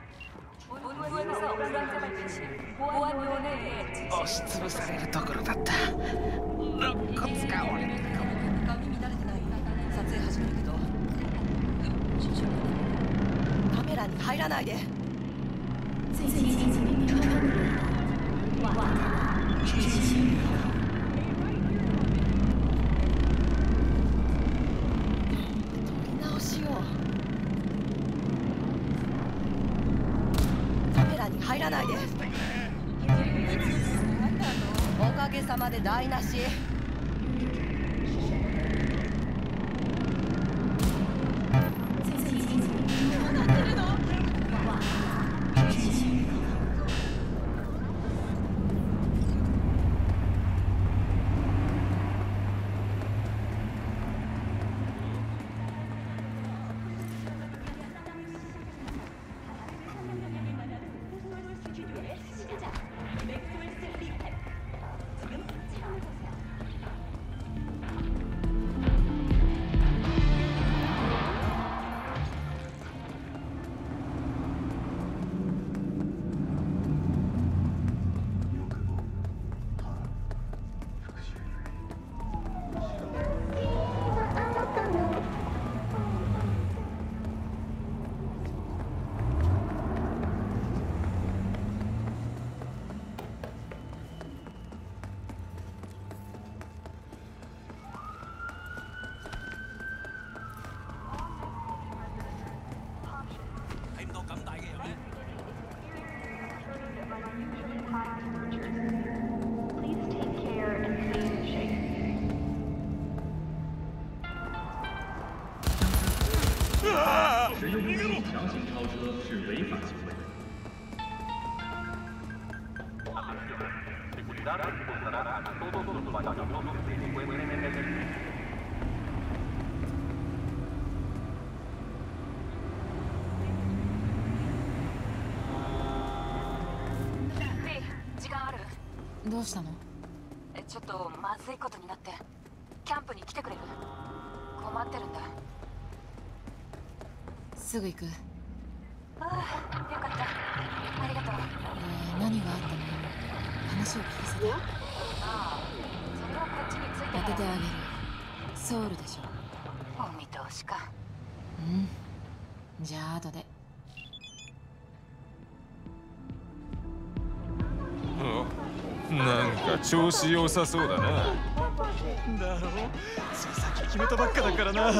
押しつぶされるところだった。肋骨が折れてるかも。髪乱れてない。撮影始めるけどカメラに入らないで。 最近耳の中にわ直しよう。カメラに入らないで。おかげさまで台無し。 强行超车是违法行为。 時間ある？どうしたの？ちょっとまずいことになってキャンプに来てくれる？困ってるんだ。すぐ行く。ああ、よかった。ありがとう。何があったの？話を聞かせて。ああ、それはこっちについて当ててあげる。ソウルでしょ。お見通しか。うん。じゃあ後で。 なんか調子良さそうだな。 だろう？ついさっき決めたばっかだからな。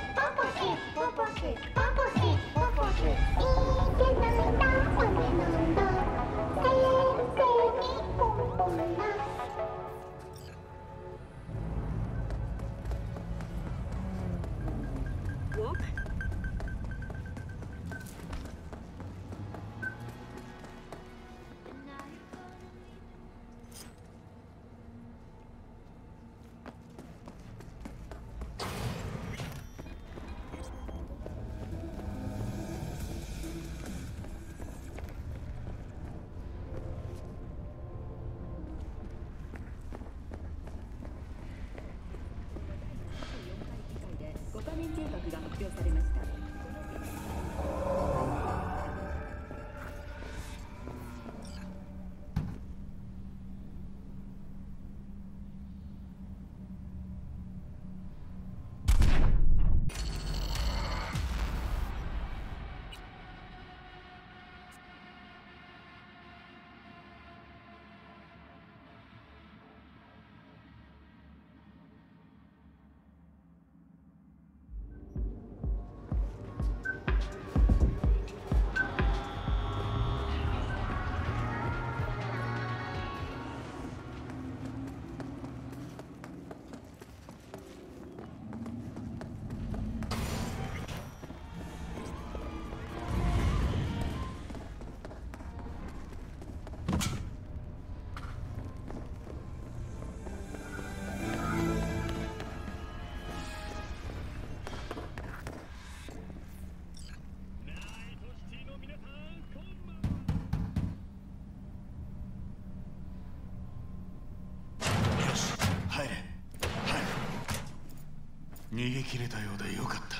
逃げ切れたようでよかった。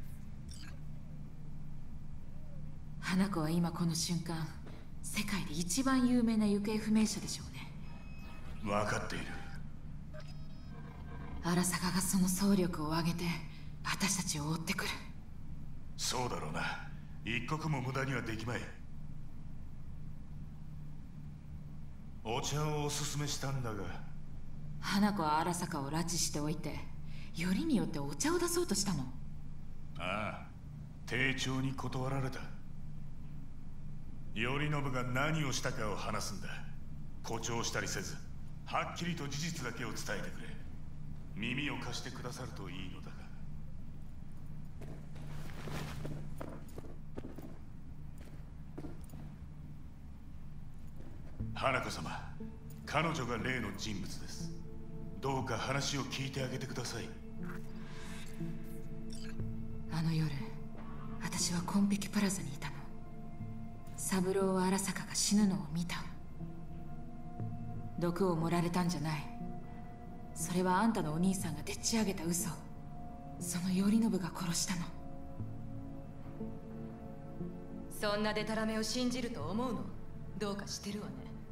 花子は今この瞬間世界で一番有名な行方不明者でしょうね。 分かっている。 荒坂がその総力を挙げて私たちを追ってくる。 そうだろうな。一刻も無駄にはできまい。お茶をおすすめしたんだが。 花子は荒坂を拉致しておいてよりによってお茶を出そうとしたの。 ああ、丁重に断られた。頼信が何をしたかを話すんだ。誇張したりせずはっきりと事実だけを伝えてくれ。耳を貸してくださるといいのだが。花子様、彼女が例の人物です。どうか話を聞いてあげてください。 あの夜私はコンペキプラザにいたの。三郎は荒坂が死ぬのを見た。毒を盛られたんじゃない。それはあんたのお兄さんがでっち上げた嘘。その頼信が殺したの。 そんなデタラメを信じると思うの？どうかしてるわね。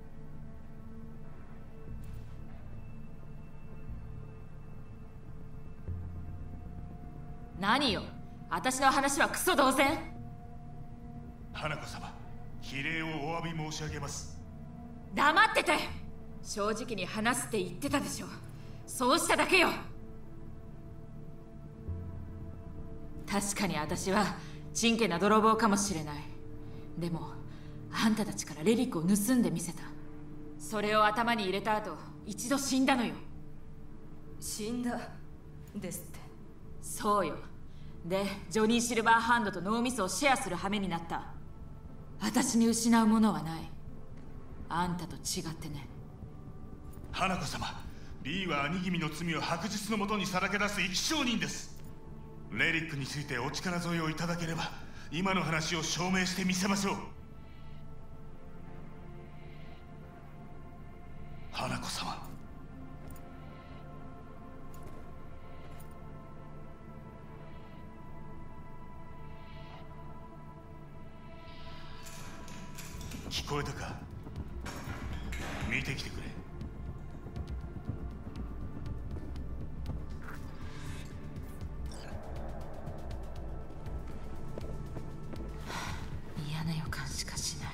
何よ、私の話はクソ同然。 花子様、非礼をお詫び申し上げます。 黙ってて。正直に話すって言ってたでしょ。そうしただけよ。確かに私はちんけな泥棒かもしれない。でもあんたたちからレリックを盗んでみせた。それを頭に入れた後一度死んだのよ。 死んだですって。 そうよ。 でジョニー・シルバーハンドと脳みそをシェアする羽目になった。私に失うものはない。あんたと違ってね。 花子様、リーは兄君の罪を白日のもとにさらけ出す生き証人です。レリックについてお力添えをいただければ今の話を証明してみせましょう。花子様。聞こえたか？見てきてくれ。 嫌な予感しかしない。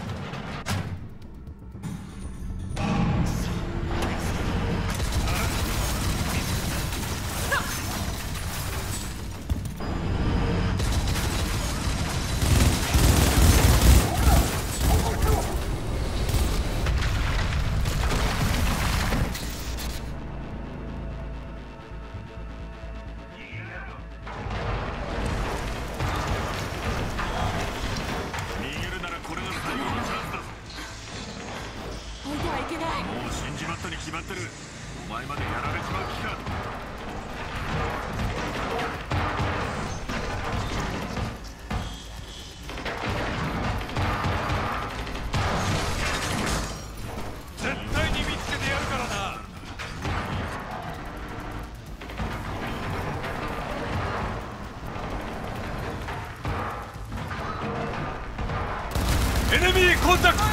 エネミーコンタクト。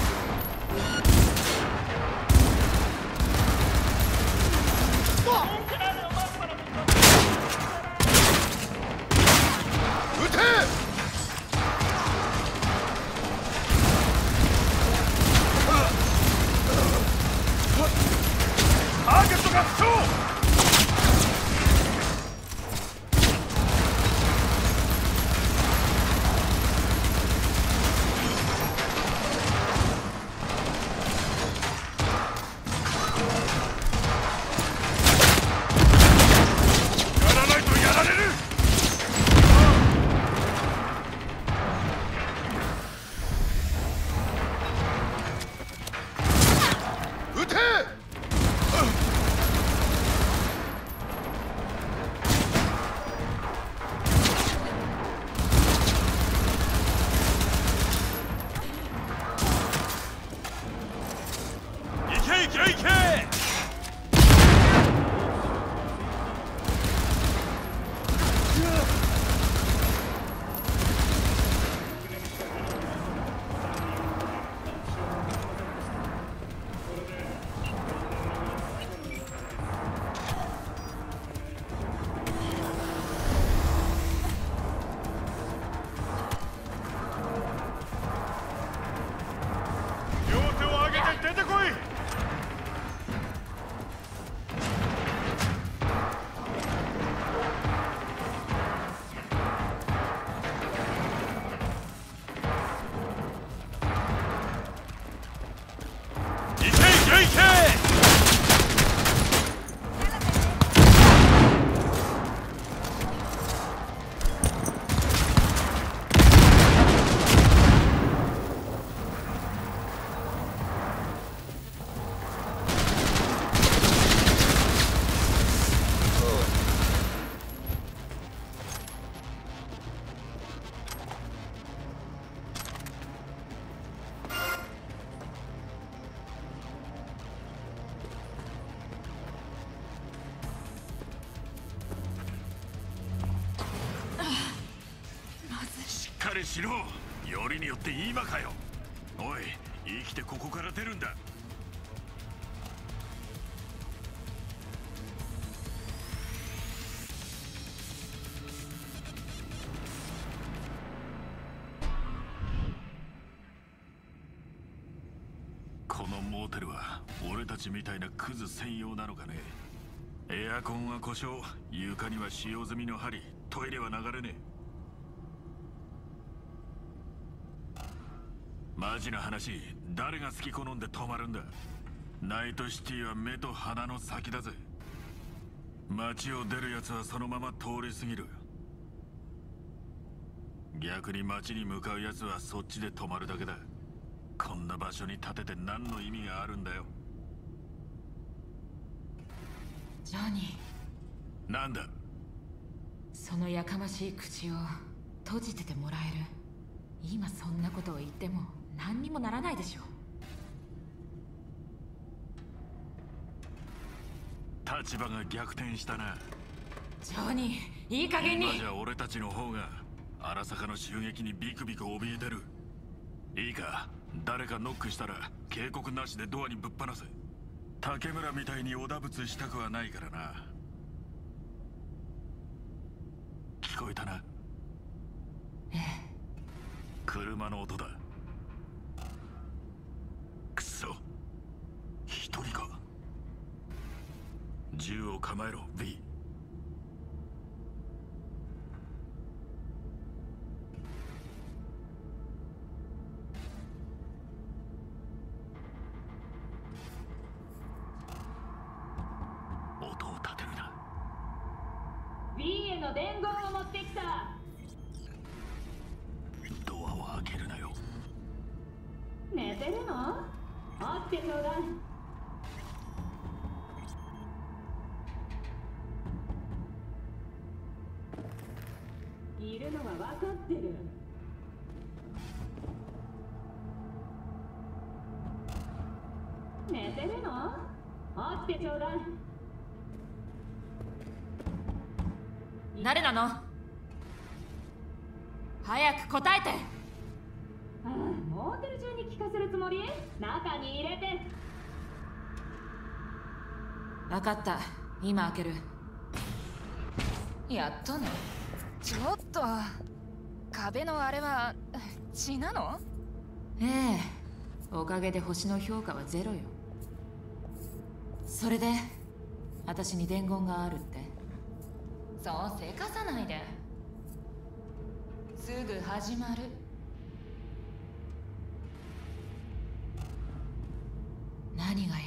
ターゲットが負傷。 しっかりしろ。よりによって今かよ。おい、生きてここから出るんだ。このモーテルは俺たちみたいなクズ専用なのかね。エアコンは故障、床には使用済みの針、トイレは流れねえ。マジな話、誰が好き好んで泊まるんだ。ナイトシティは目と鼻の先だぜ。街を出るやつはそのまま通り過ぎる。 逆に町に向かうやつはそっちで止まるだけだ。こんな場所に建てて何の意味があるんだよ。 ジョニー。なんだ。 そのやかましい口を閉じててもらえる？今そんなことを言っても何にもならないでしょ。 立場が逆転したな。 ジョニー、いい加減に。 今じゃ俺たちの方が荒坂の襲撃にビクビク怯えてる。いいか、誰かノックしたら警告なしでドアにぶっ放せ。竹村みたいにおだぶつしたくはないからな。聞こえたな。 ええ。 車の音だ。くそ、一人か。銃を構えろ、V。音を立てるな。 B への伝言を持ってきた。 ドアを開けるなよ。 寝てるの？起きてちょうだい。いるのは分かってる。寝てるの？起きてちょうだい。 誰なの？早く答えて。 ああ、モーテル中に聞かせるつもり？中に入れて。 分かった、今開ける。 やっとね。ちょっと壁のあれは血なの？ ええ、おかげで星の評価はゼロよ。それで私に伝言があるって？ そうせかさないで。すぐ始まる。 何がよ。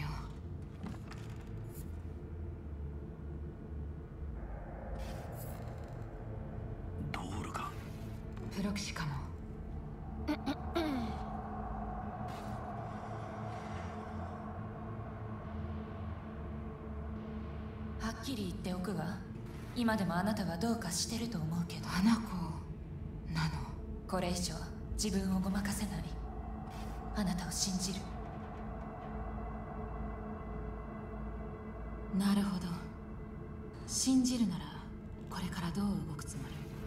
ドールか。 プロキシかも。 はっきり言っておくわ。今でもあなたはどうかしてると思うけど。 花子なの？ これ以上自分をごまかせない。あなたを信じる。 なるほど。信じるならこれからどう動くつも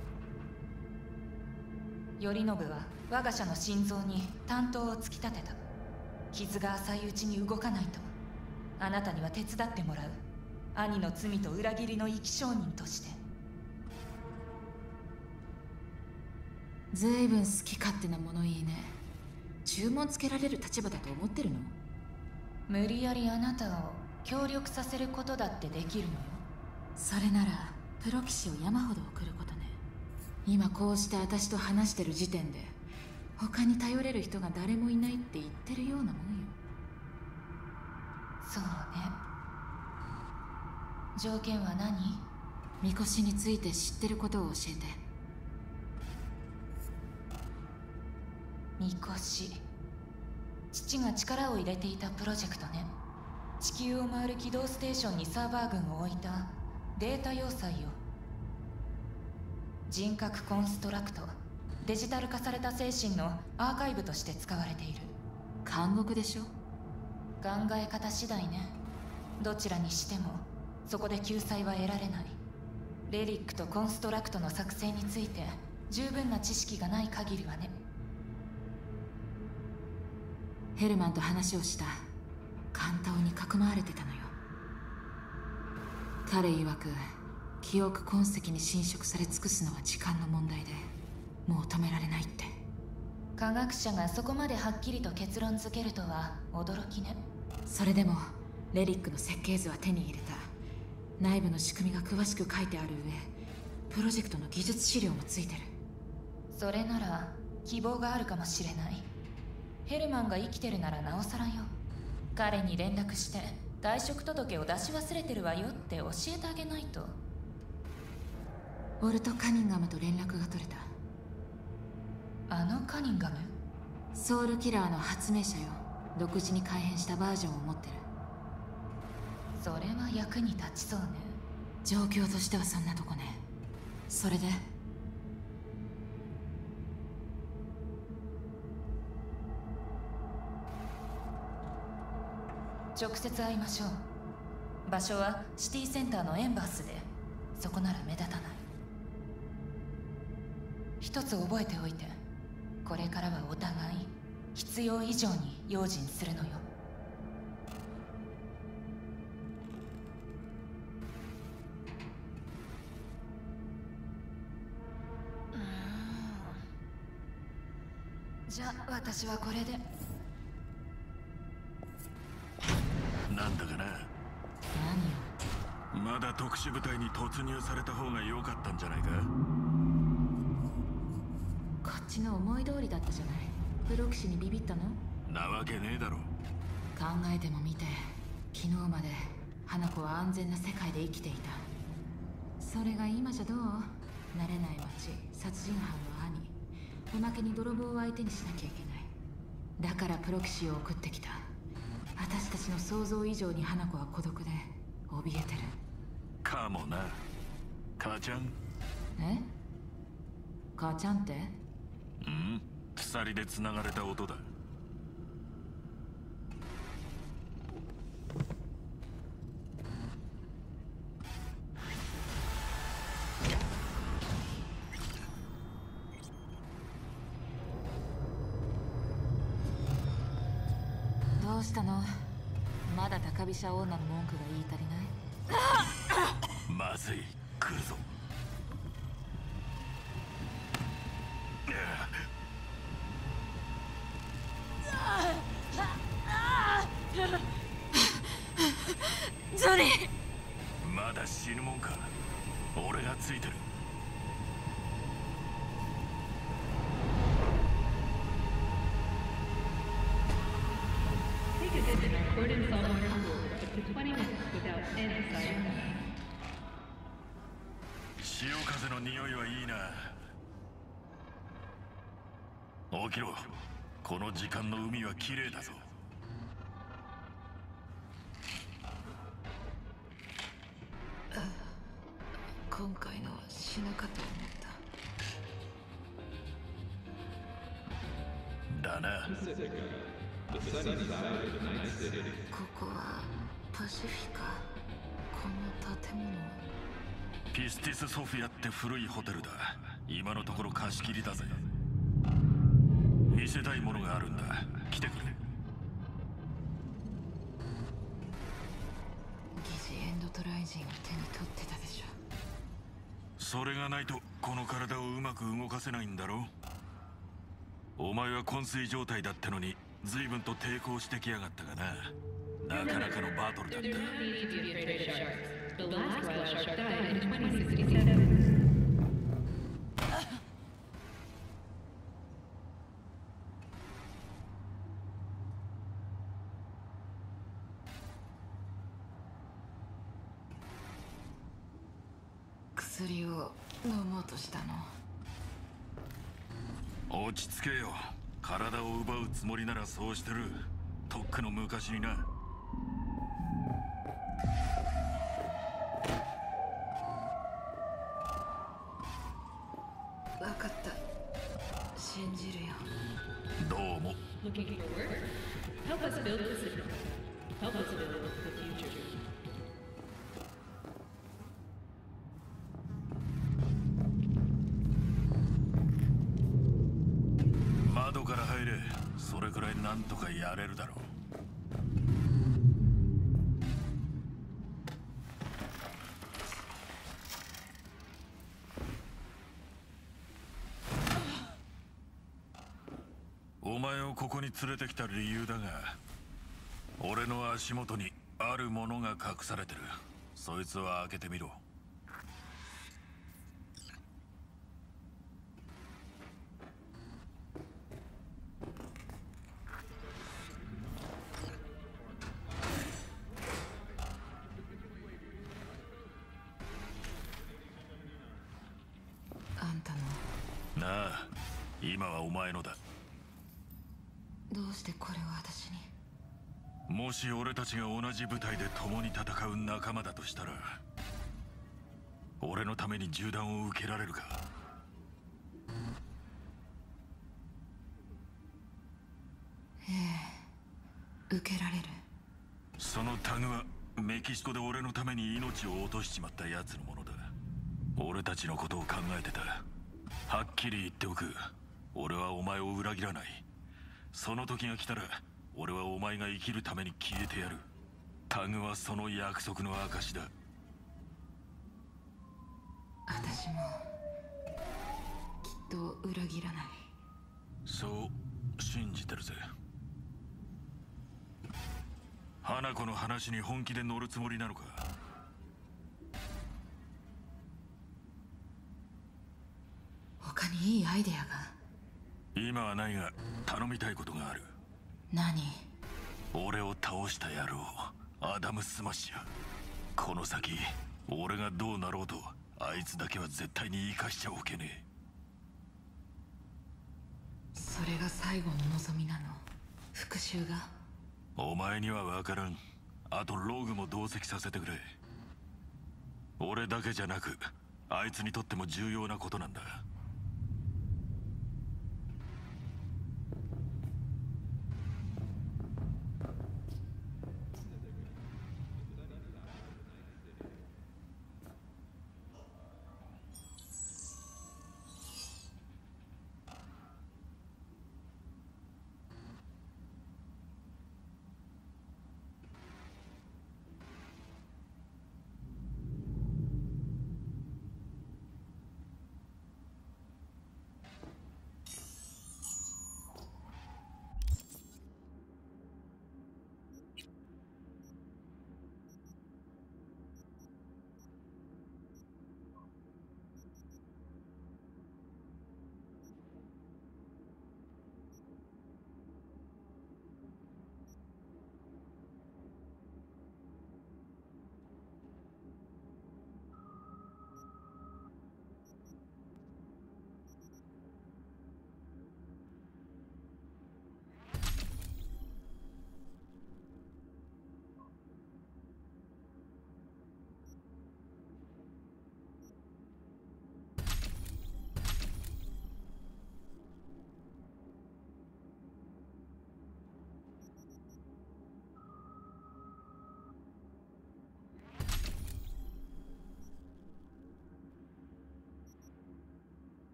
り？ 頼信は我が社の心臓に担当を突き立てた。傷が浅いうちに動かないと。あなたには手伝ってもらう。兄の罪と裏切りの生き証人として。 ずいぶん好き勝手な物言いね。注文つけられる立場だと思ってるの？ 無理やりあなたを協力させることだってできるのよ。 それならプロ騎士を山ほど送ることね。今こうして私と話してる時点で他に頼れる人が誰もいないって言ってるようなもんよ。 そうね。条件は何？ みこしについて知ってることを教えて。 みこし。父が力を入れていたプロジェクトね。地球を回る軌道ステーションにサーバー群を置いたデータ要塞よ。人格コンストラクト、デジタル化された精神のアーカイブとして使われている。 監獄でしょ？ 考え方次第ね。どちらにしてもそこで救済は得られない。レリックとコンストラクトの作成について十分な知識がない限りはね。 ヘルマンと話をした。カンタオにかくまわれてたのよ。彼曰く記憶痕跡に侵食され尽くすのは時間の問題でもう止められないって。 科学者がそこまではっきりと結論付けるとは驚きね。 それでもレリックの設計図は手に入れた。内部の仕組みが詳しく書いてある上、プロジェクトの技術資料もついてる。 それなら希望があるかもしれない。ヘルマンが生きてるならなおさらよ。彼に連絡して退職届を出し忘れてるわよって教えてあげないと。 オルト・カニンガムと連絡が取れた。 あのカニンガム？ ソウルキラーの発明者よ。独自に改変したバージョンを持ってる。 それは役に立ちそうね。 状況としてはそんなとこね。それで直接会いましょう。場所はシティセンターのエンバースで、そこなら目立たない。一つ覚えておいて、これからはお互い必要以上に用心するのよ。じゃあ私はこれで。 なんだかな。何よ。まだ特殊部隊に突入された方が良かったんじゃないか。 こっちの思い通りだったじゃない。プロキシにビビったの？ なわけねえだろ。 考えてもみて、昨日まで花子は安全な世界で生きていた。それが今じゃどう？慣れない街、殺人犯の兄、おまけに泥棒を相手にしなきゃいけない。だからプロキシを送ってきた。私たちの想像以上に花子は孤独で怯えてる。 かもな。母ちゃん。 え？母ちゃんって？ うん、鎖で繋がれた音だ。 どうしたの？まだ高飛車女の文句が言い足りない？ まずい、来るぞ。 ジョニー！ まだ死ぬもんか。俺がついてる。潮風の匂いはいいな。起きろ。この時間の海は綺麗だぞ。 今回のは死ぬかと思った。 だな。 ここはパシフィカ。この建物はピスティス・ソフィアって古いホテルだ。今のところ貸し切りだぜ。見せたいものがあるんだ。来てくれ。 疑似エンドトライジンを手に取ってたでしょ。 それがないとこの体をうまく動かせないんだろ。お前は昏睡状態だったのに随分と抵抗してきやがったがな。なかなかのバトルだった。 薬を飲もうとしたの？ 落ち着けよ。体を奪うつもりならそうしてる。とっくの昔にな。 分かった。信じるよ。 どうも。窓から入れ。それくらいなんとかやれるだろう。お前をここに連れてきた理由だが、俺の足元にあるものが隠されてる。そいつは開けてみろ。 あんたの。 なあ、 今はお前のだ。 どうしてこれを私に？ もし俺たちが同じ部隊で共に戦う仲間だとしたら、俺のために銃弾を受けられるか？ ええ、受けられる。 そのタグはメキシコで俺のために命を落としちまったやつのものだ。俺たちのことを考えてた。はっきり言っておく。俺はお前を裏切らない。その時が来たら俺はお前が生きるために消えてやる。タグはその約束の証だ。 私もきっと裏切らない。 そう信じてるぜ。花子の話に本気で乗るつもりなのか？ 他にいいアイデアが。 今はないが頼みたいことがある。 何？ 俺を倒した野郎アダム・スマッシャー。この先俺がどうなろうとあいつだけは絶対に生かしちゃおけねえ。それが最後の望みなの？復讐が？ お前には分からん。あとローグも同席させてくれ。俺だけじゃなくあいつにとっても重要なことなんだ。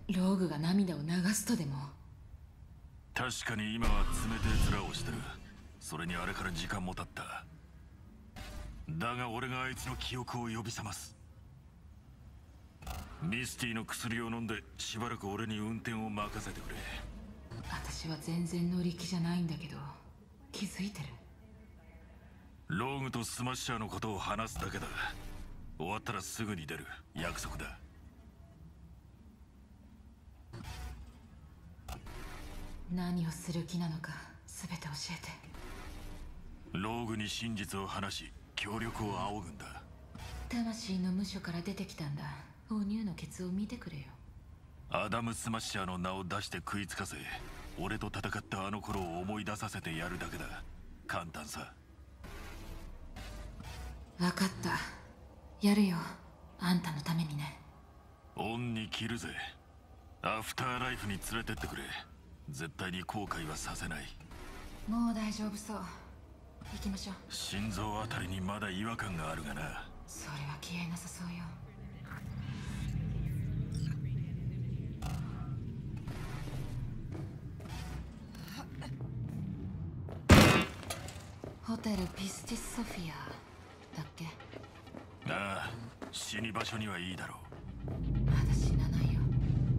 ローグが涙を流すとでも。 確かに今は冷てえ面をしてる。それにあれから時間も経った。だが俺があいつの記憶を呼び覚ます。ミスティの薬を飲んでしばらく俺に運転を任せてくれ。 私は全然乗り気じゃないんだけど、気づいてる？ ローグとスマッシャーのことを話すだけだ。終わったらすぐに出る。約束だ。 何をする気なのか全て教えて。 ローグに真実を話し協力を仰ぐんだ。 魂の無所から出てきたんだ。お乳のケツを見てくれよ。 アダム・スマッシャーの名を出して食いつかせ、俺と戦ったあの頃を思い出させてやるだけだ。簡単さ。 分かった。やるよ。あんたのためにね。 恩に着るぜ。アフターライフに連れてってくれ。絶対に後悔はさせない。 もう大丈夫そう。行きましょう。 心臓あたりにまだ違和感があるがな。 それは消えなさそうよ。ホテルピスティスソフィアだっけ？ ああ、死に場所にはいいだろう。まだ死なないよ。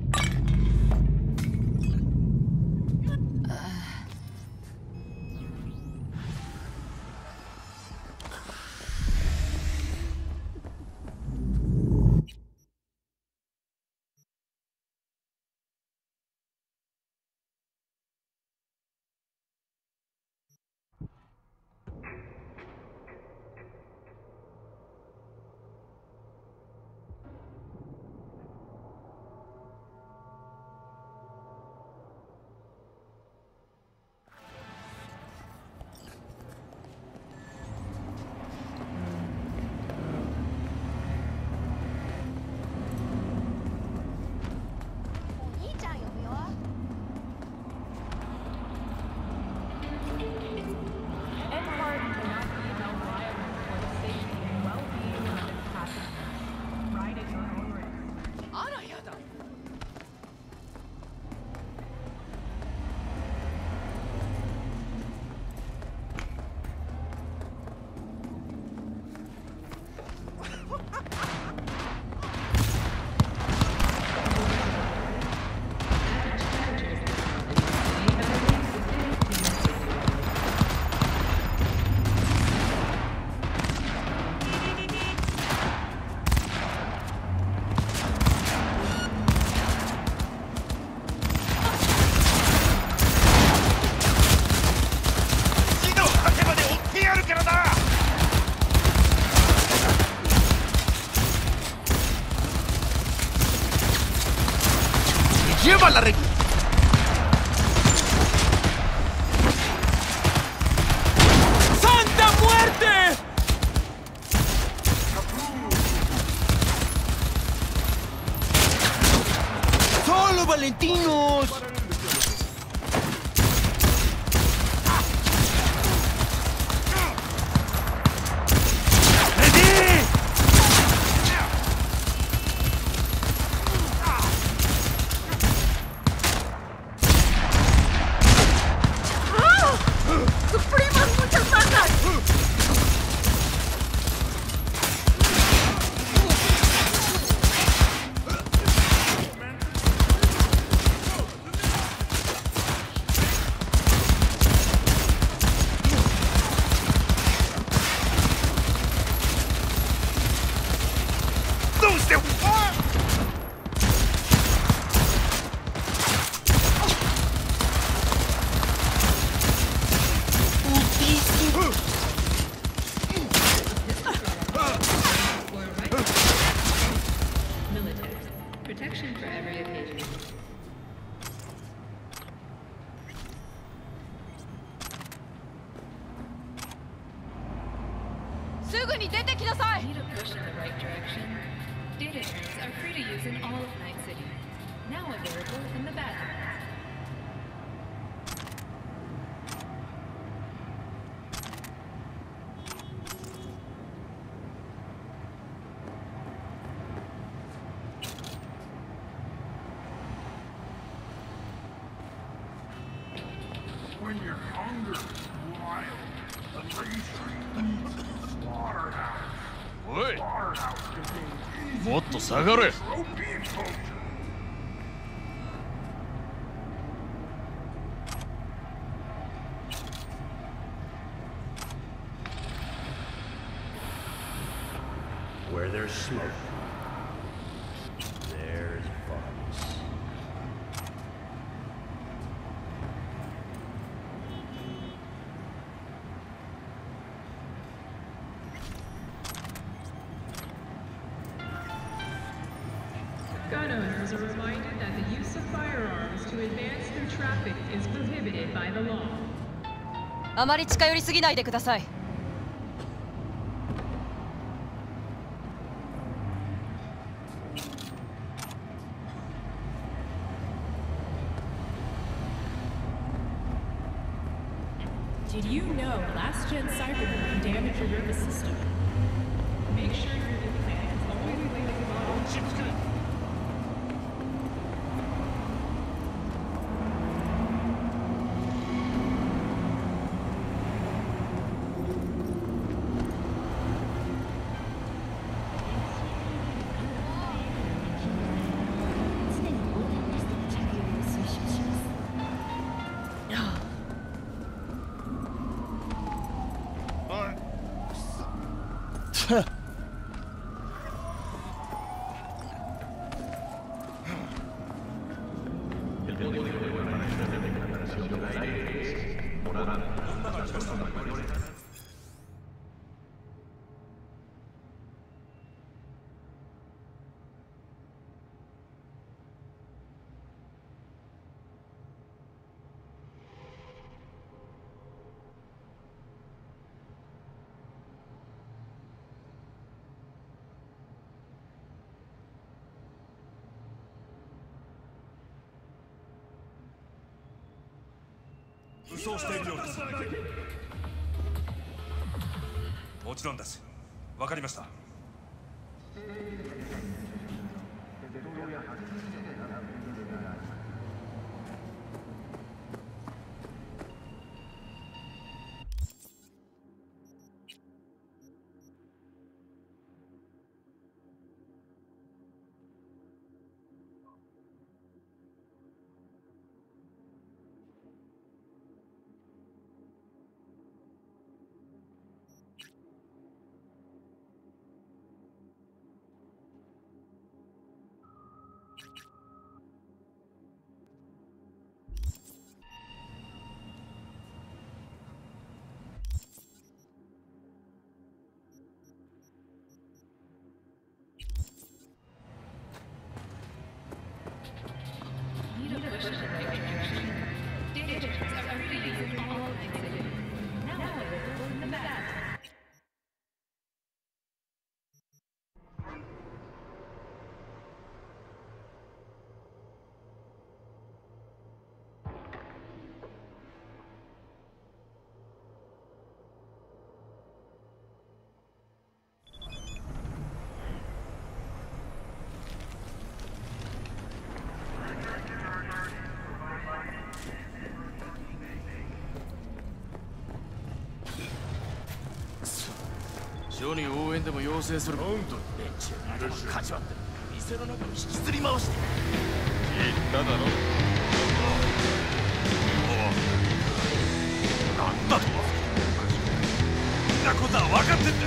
Lleva la regla. ¡Santa muerte! ¡Solo Valentinos! Protection for every occasion. すぐに出てきなさい。 Need a push in the right direction? Data turns are free to use in all of Night City. Now available in the Badlands. when your hunger is wild. The nation needs a slaughterhouse. おい Slaughterhouse contains もっと下がれ trophy culture. Where there's smoke, there's bombs. Gun owners are reminded that the use of firearms to advance through traffic is prohibited by the law. あまり近寄りすぎないでください。 Did you know last-gen Cybermen can damage your nervous system? Make sure your implant is the only way to come out. 武装しているようです。もちろんです。わかりました。 署に応援でも要請する。本当に勝ち割って店の中に引きずり回して言っただろ。なんだと。そんなことは分かってんだよ。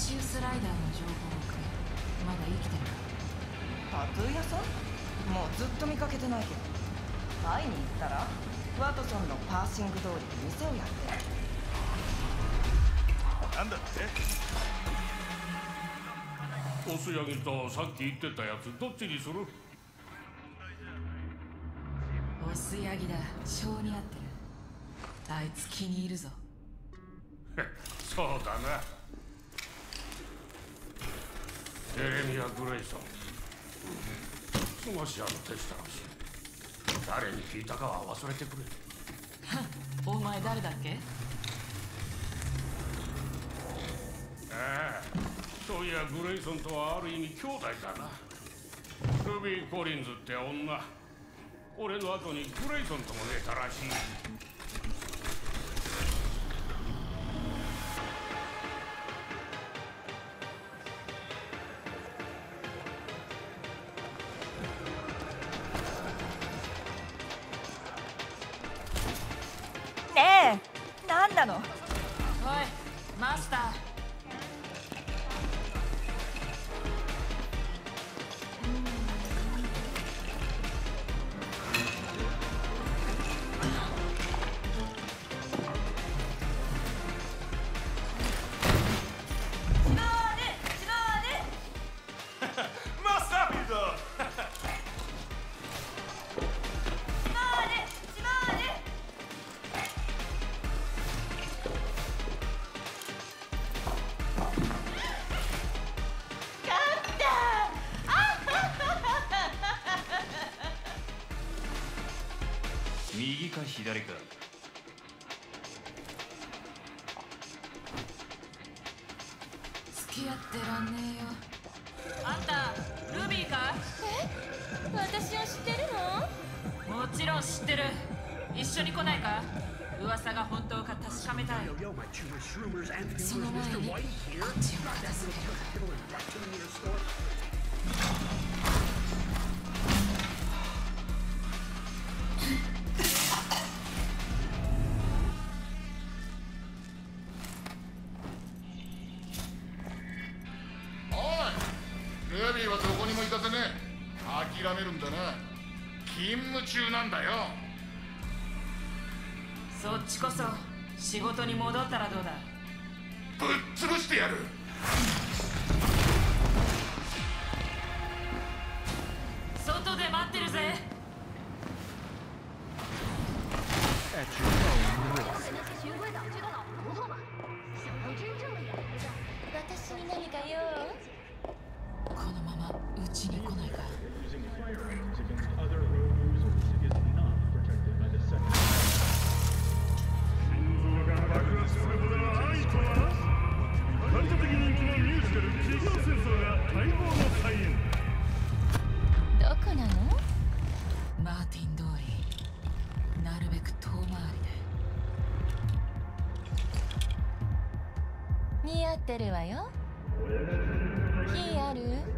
シウスライダーの情報をくれ。まだ生きてるか？ タトゥー屋さん？もうずっと見かけてないけど。会いに行ったらワトソンのパーシング通りで店をやってる。 なんだって？ オスヤギとさっき言ってたやつどっちにする？ オスヤギだ。性に合ってる。あいつ気に入るぞ。 そうだな。エレミア・グレイソン、スマシアのテスターズ。誰に聞いたかは忘れてくれ。 お前誰だっけ？ ああ、そういやグレイソンとはある意味兄弟だな。ルビー・コリンズって女、俺の後にグレイソンとも出たらしい。 ねえ、何なの？ おい、マスター。 マスターフィールド。 右か左か。 付き合ってらんねえよ。あんたルビーか？ え？私を知ってるの？ もちろん知ってる。一緒に来ないか？噂が本当か確かめたい。その前にこっちを片付けるか。 ルビーはどこにも行かせねえ。諦めるんだな。勤務中なんだよ。 そっちこそ仕事に戻ったらどうだ？ ぶっ潰してやる。 外で待ってるぜ。 私に何か用？ このままうちに来ないか？ 感謝的人気のミュージカル「地上戦争」が待望の再演。 どこなの？ マーティン通り。なるべく遠回りで。似合ってるわよ。火ある？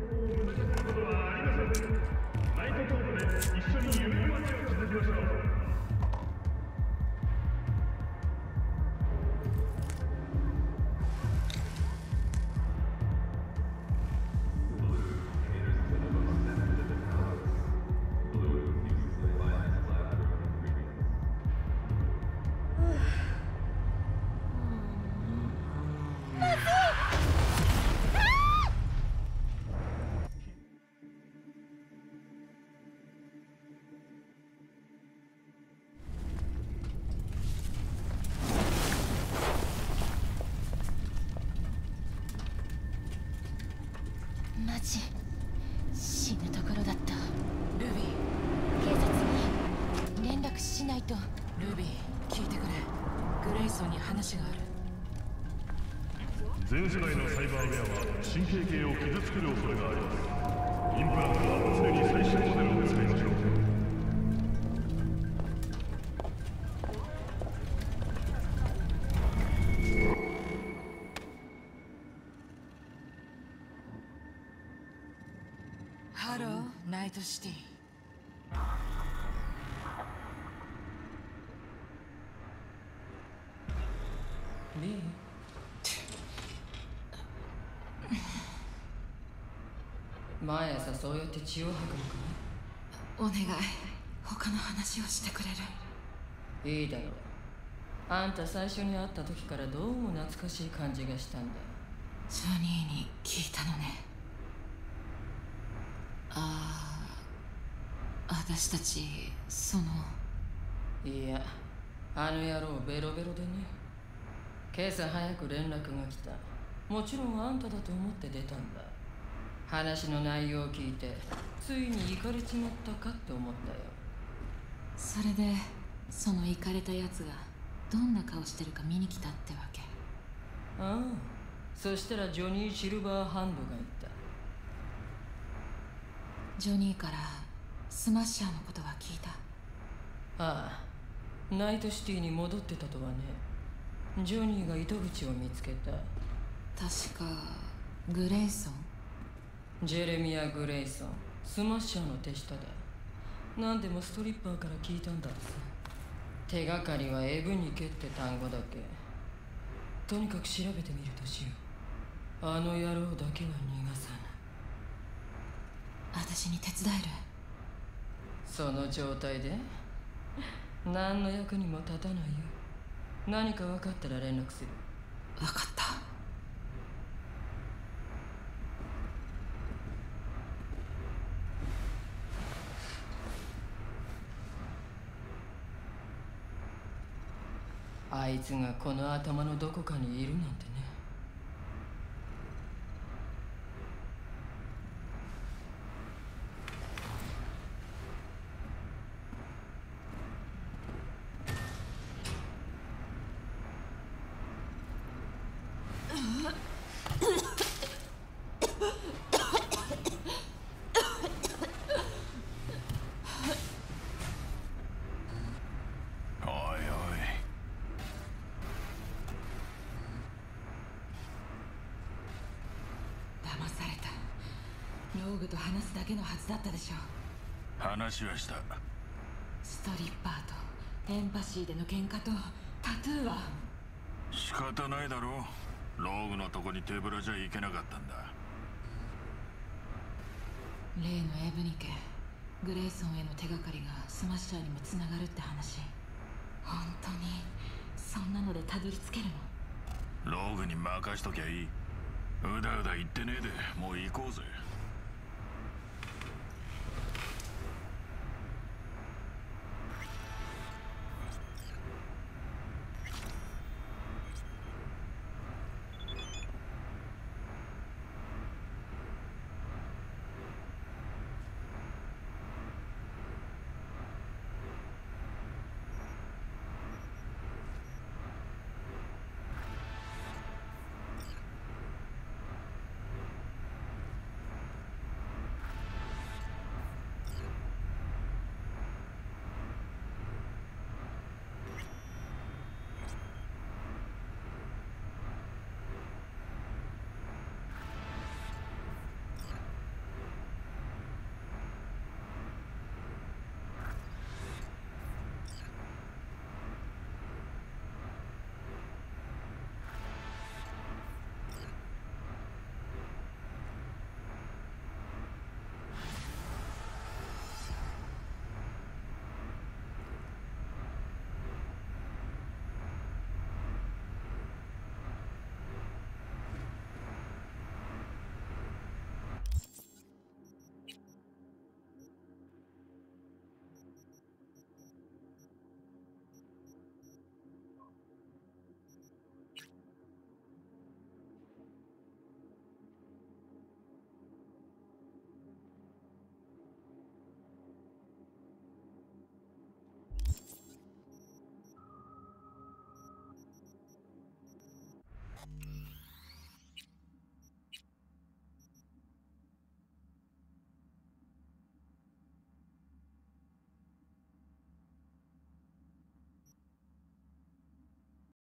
ナイトトークで一緒に夢の街を築きましょう。 マジ死ぬところだった。 ルビ警察に連絡しないと。 ルビー、聞いてくれ。グレイソンに話がある。 全世代のサイバーウェアは神経系を傷つける恐れがあります。インプラントは常に最新モデルを使いましょう。 ハロー、ナイトシティ。ね毎朝そうやって血を吐くのかお願い、他の話をしてくれる？ いいだろう。あんた最初に会った時からどうも懐かしい感じがしたんだ。 ジョニーに聞いたのね。私たち、 いや、あの野郎ベロベロでね。今朝早く連絡が来た。もちろんあんただと思って出たんだ。話の内容を聞いて、ついにイカれちまったかって思ったよ。 それで、そのイカれたやつがどんな顔してるか見に来たってわけ？ ああ、そしたらジョニー・シルバーハンドがいた。 ジョニーからスマッシャーのことは聞いた？ ああ、ナイトシティに戻ってたとはね。ジョニーが糸口を見つけた。 確かグレイソン？ ジェレミア・グレイソン、スマッシャーの手下だ。何でもストリッパーから聞いたんだってさ。手がかりはエブニケって単語だけ。とにかく調べてみるとしよう。あの野郎だけは逃がさない。 私に手伝える？ その状態で何の役にも立たないよ。何か分かったら連絡する。 分かった。 あいつがこの頭のどこかにいるなんてね。 ローグと話すだけのはずだったでしょ。 話はした。 ストリッパーとエンパシーでの喧嘩とタトゥーは仕方ないだろう。ローグのとこに手ぶらじゃいけなかったんだ。 例のエブニケ、グレイソンへの手がかりがスマッシャーにもつながるって話。本当にそんなのでたどり着けるの？ ローグに任しときゃいい。うだうだ言ってねえでもう行こうぜ。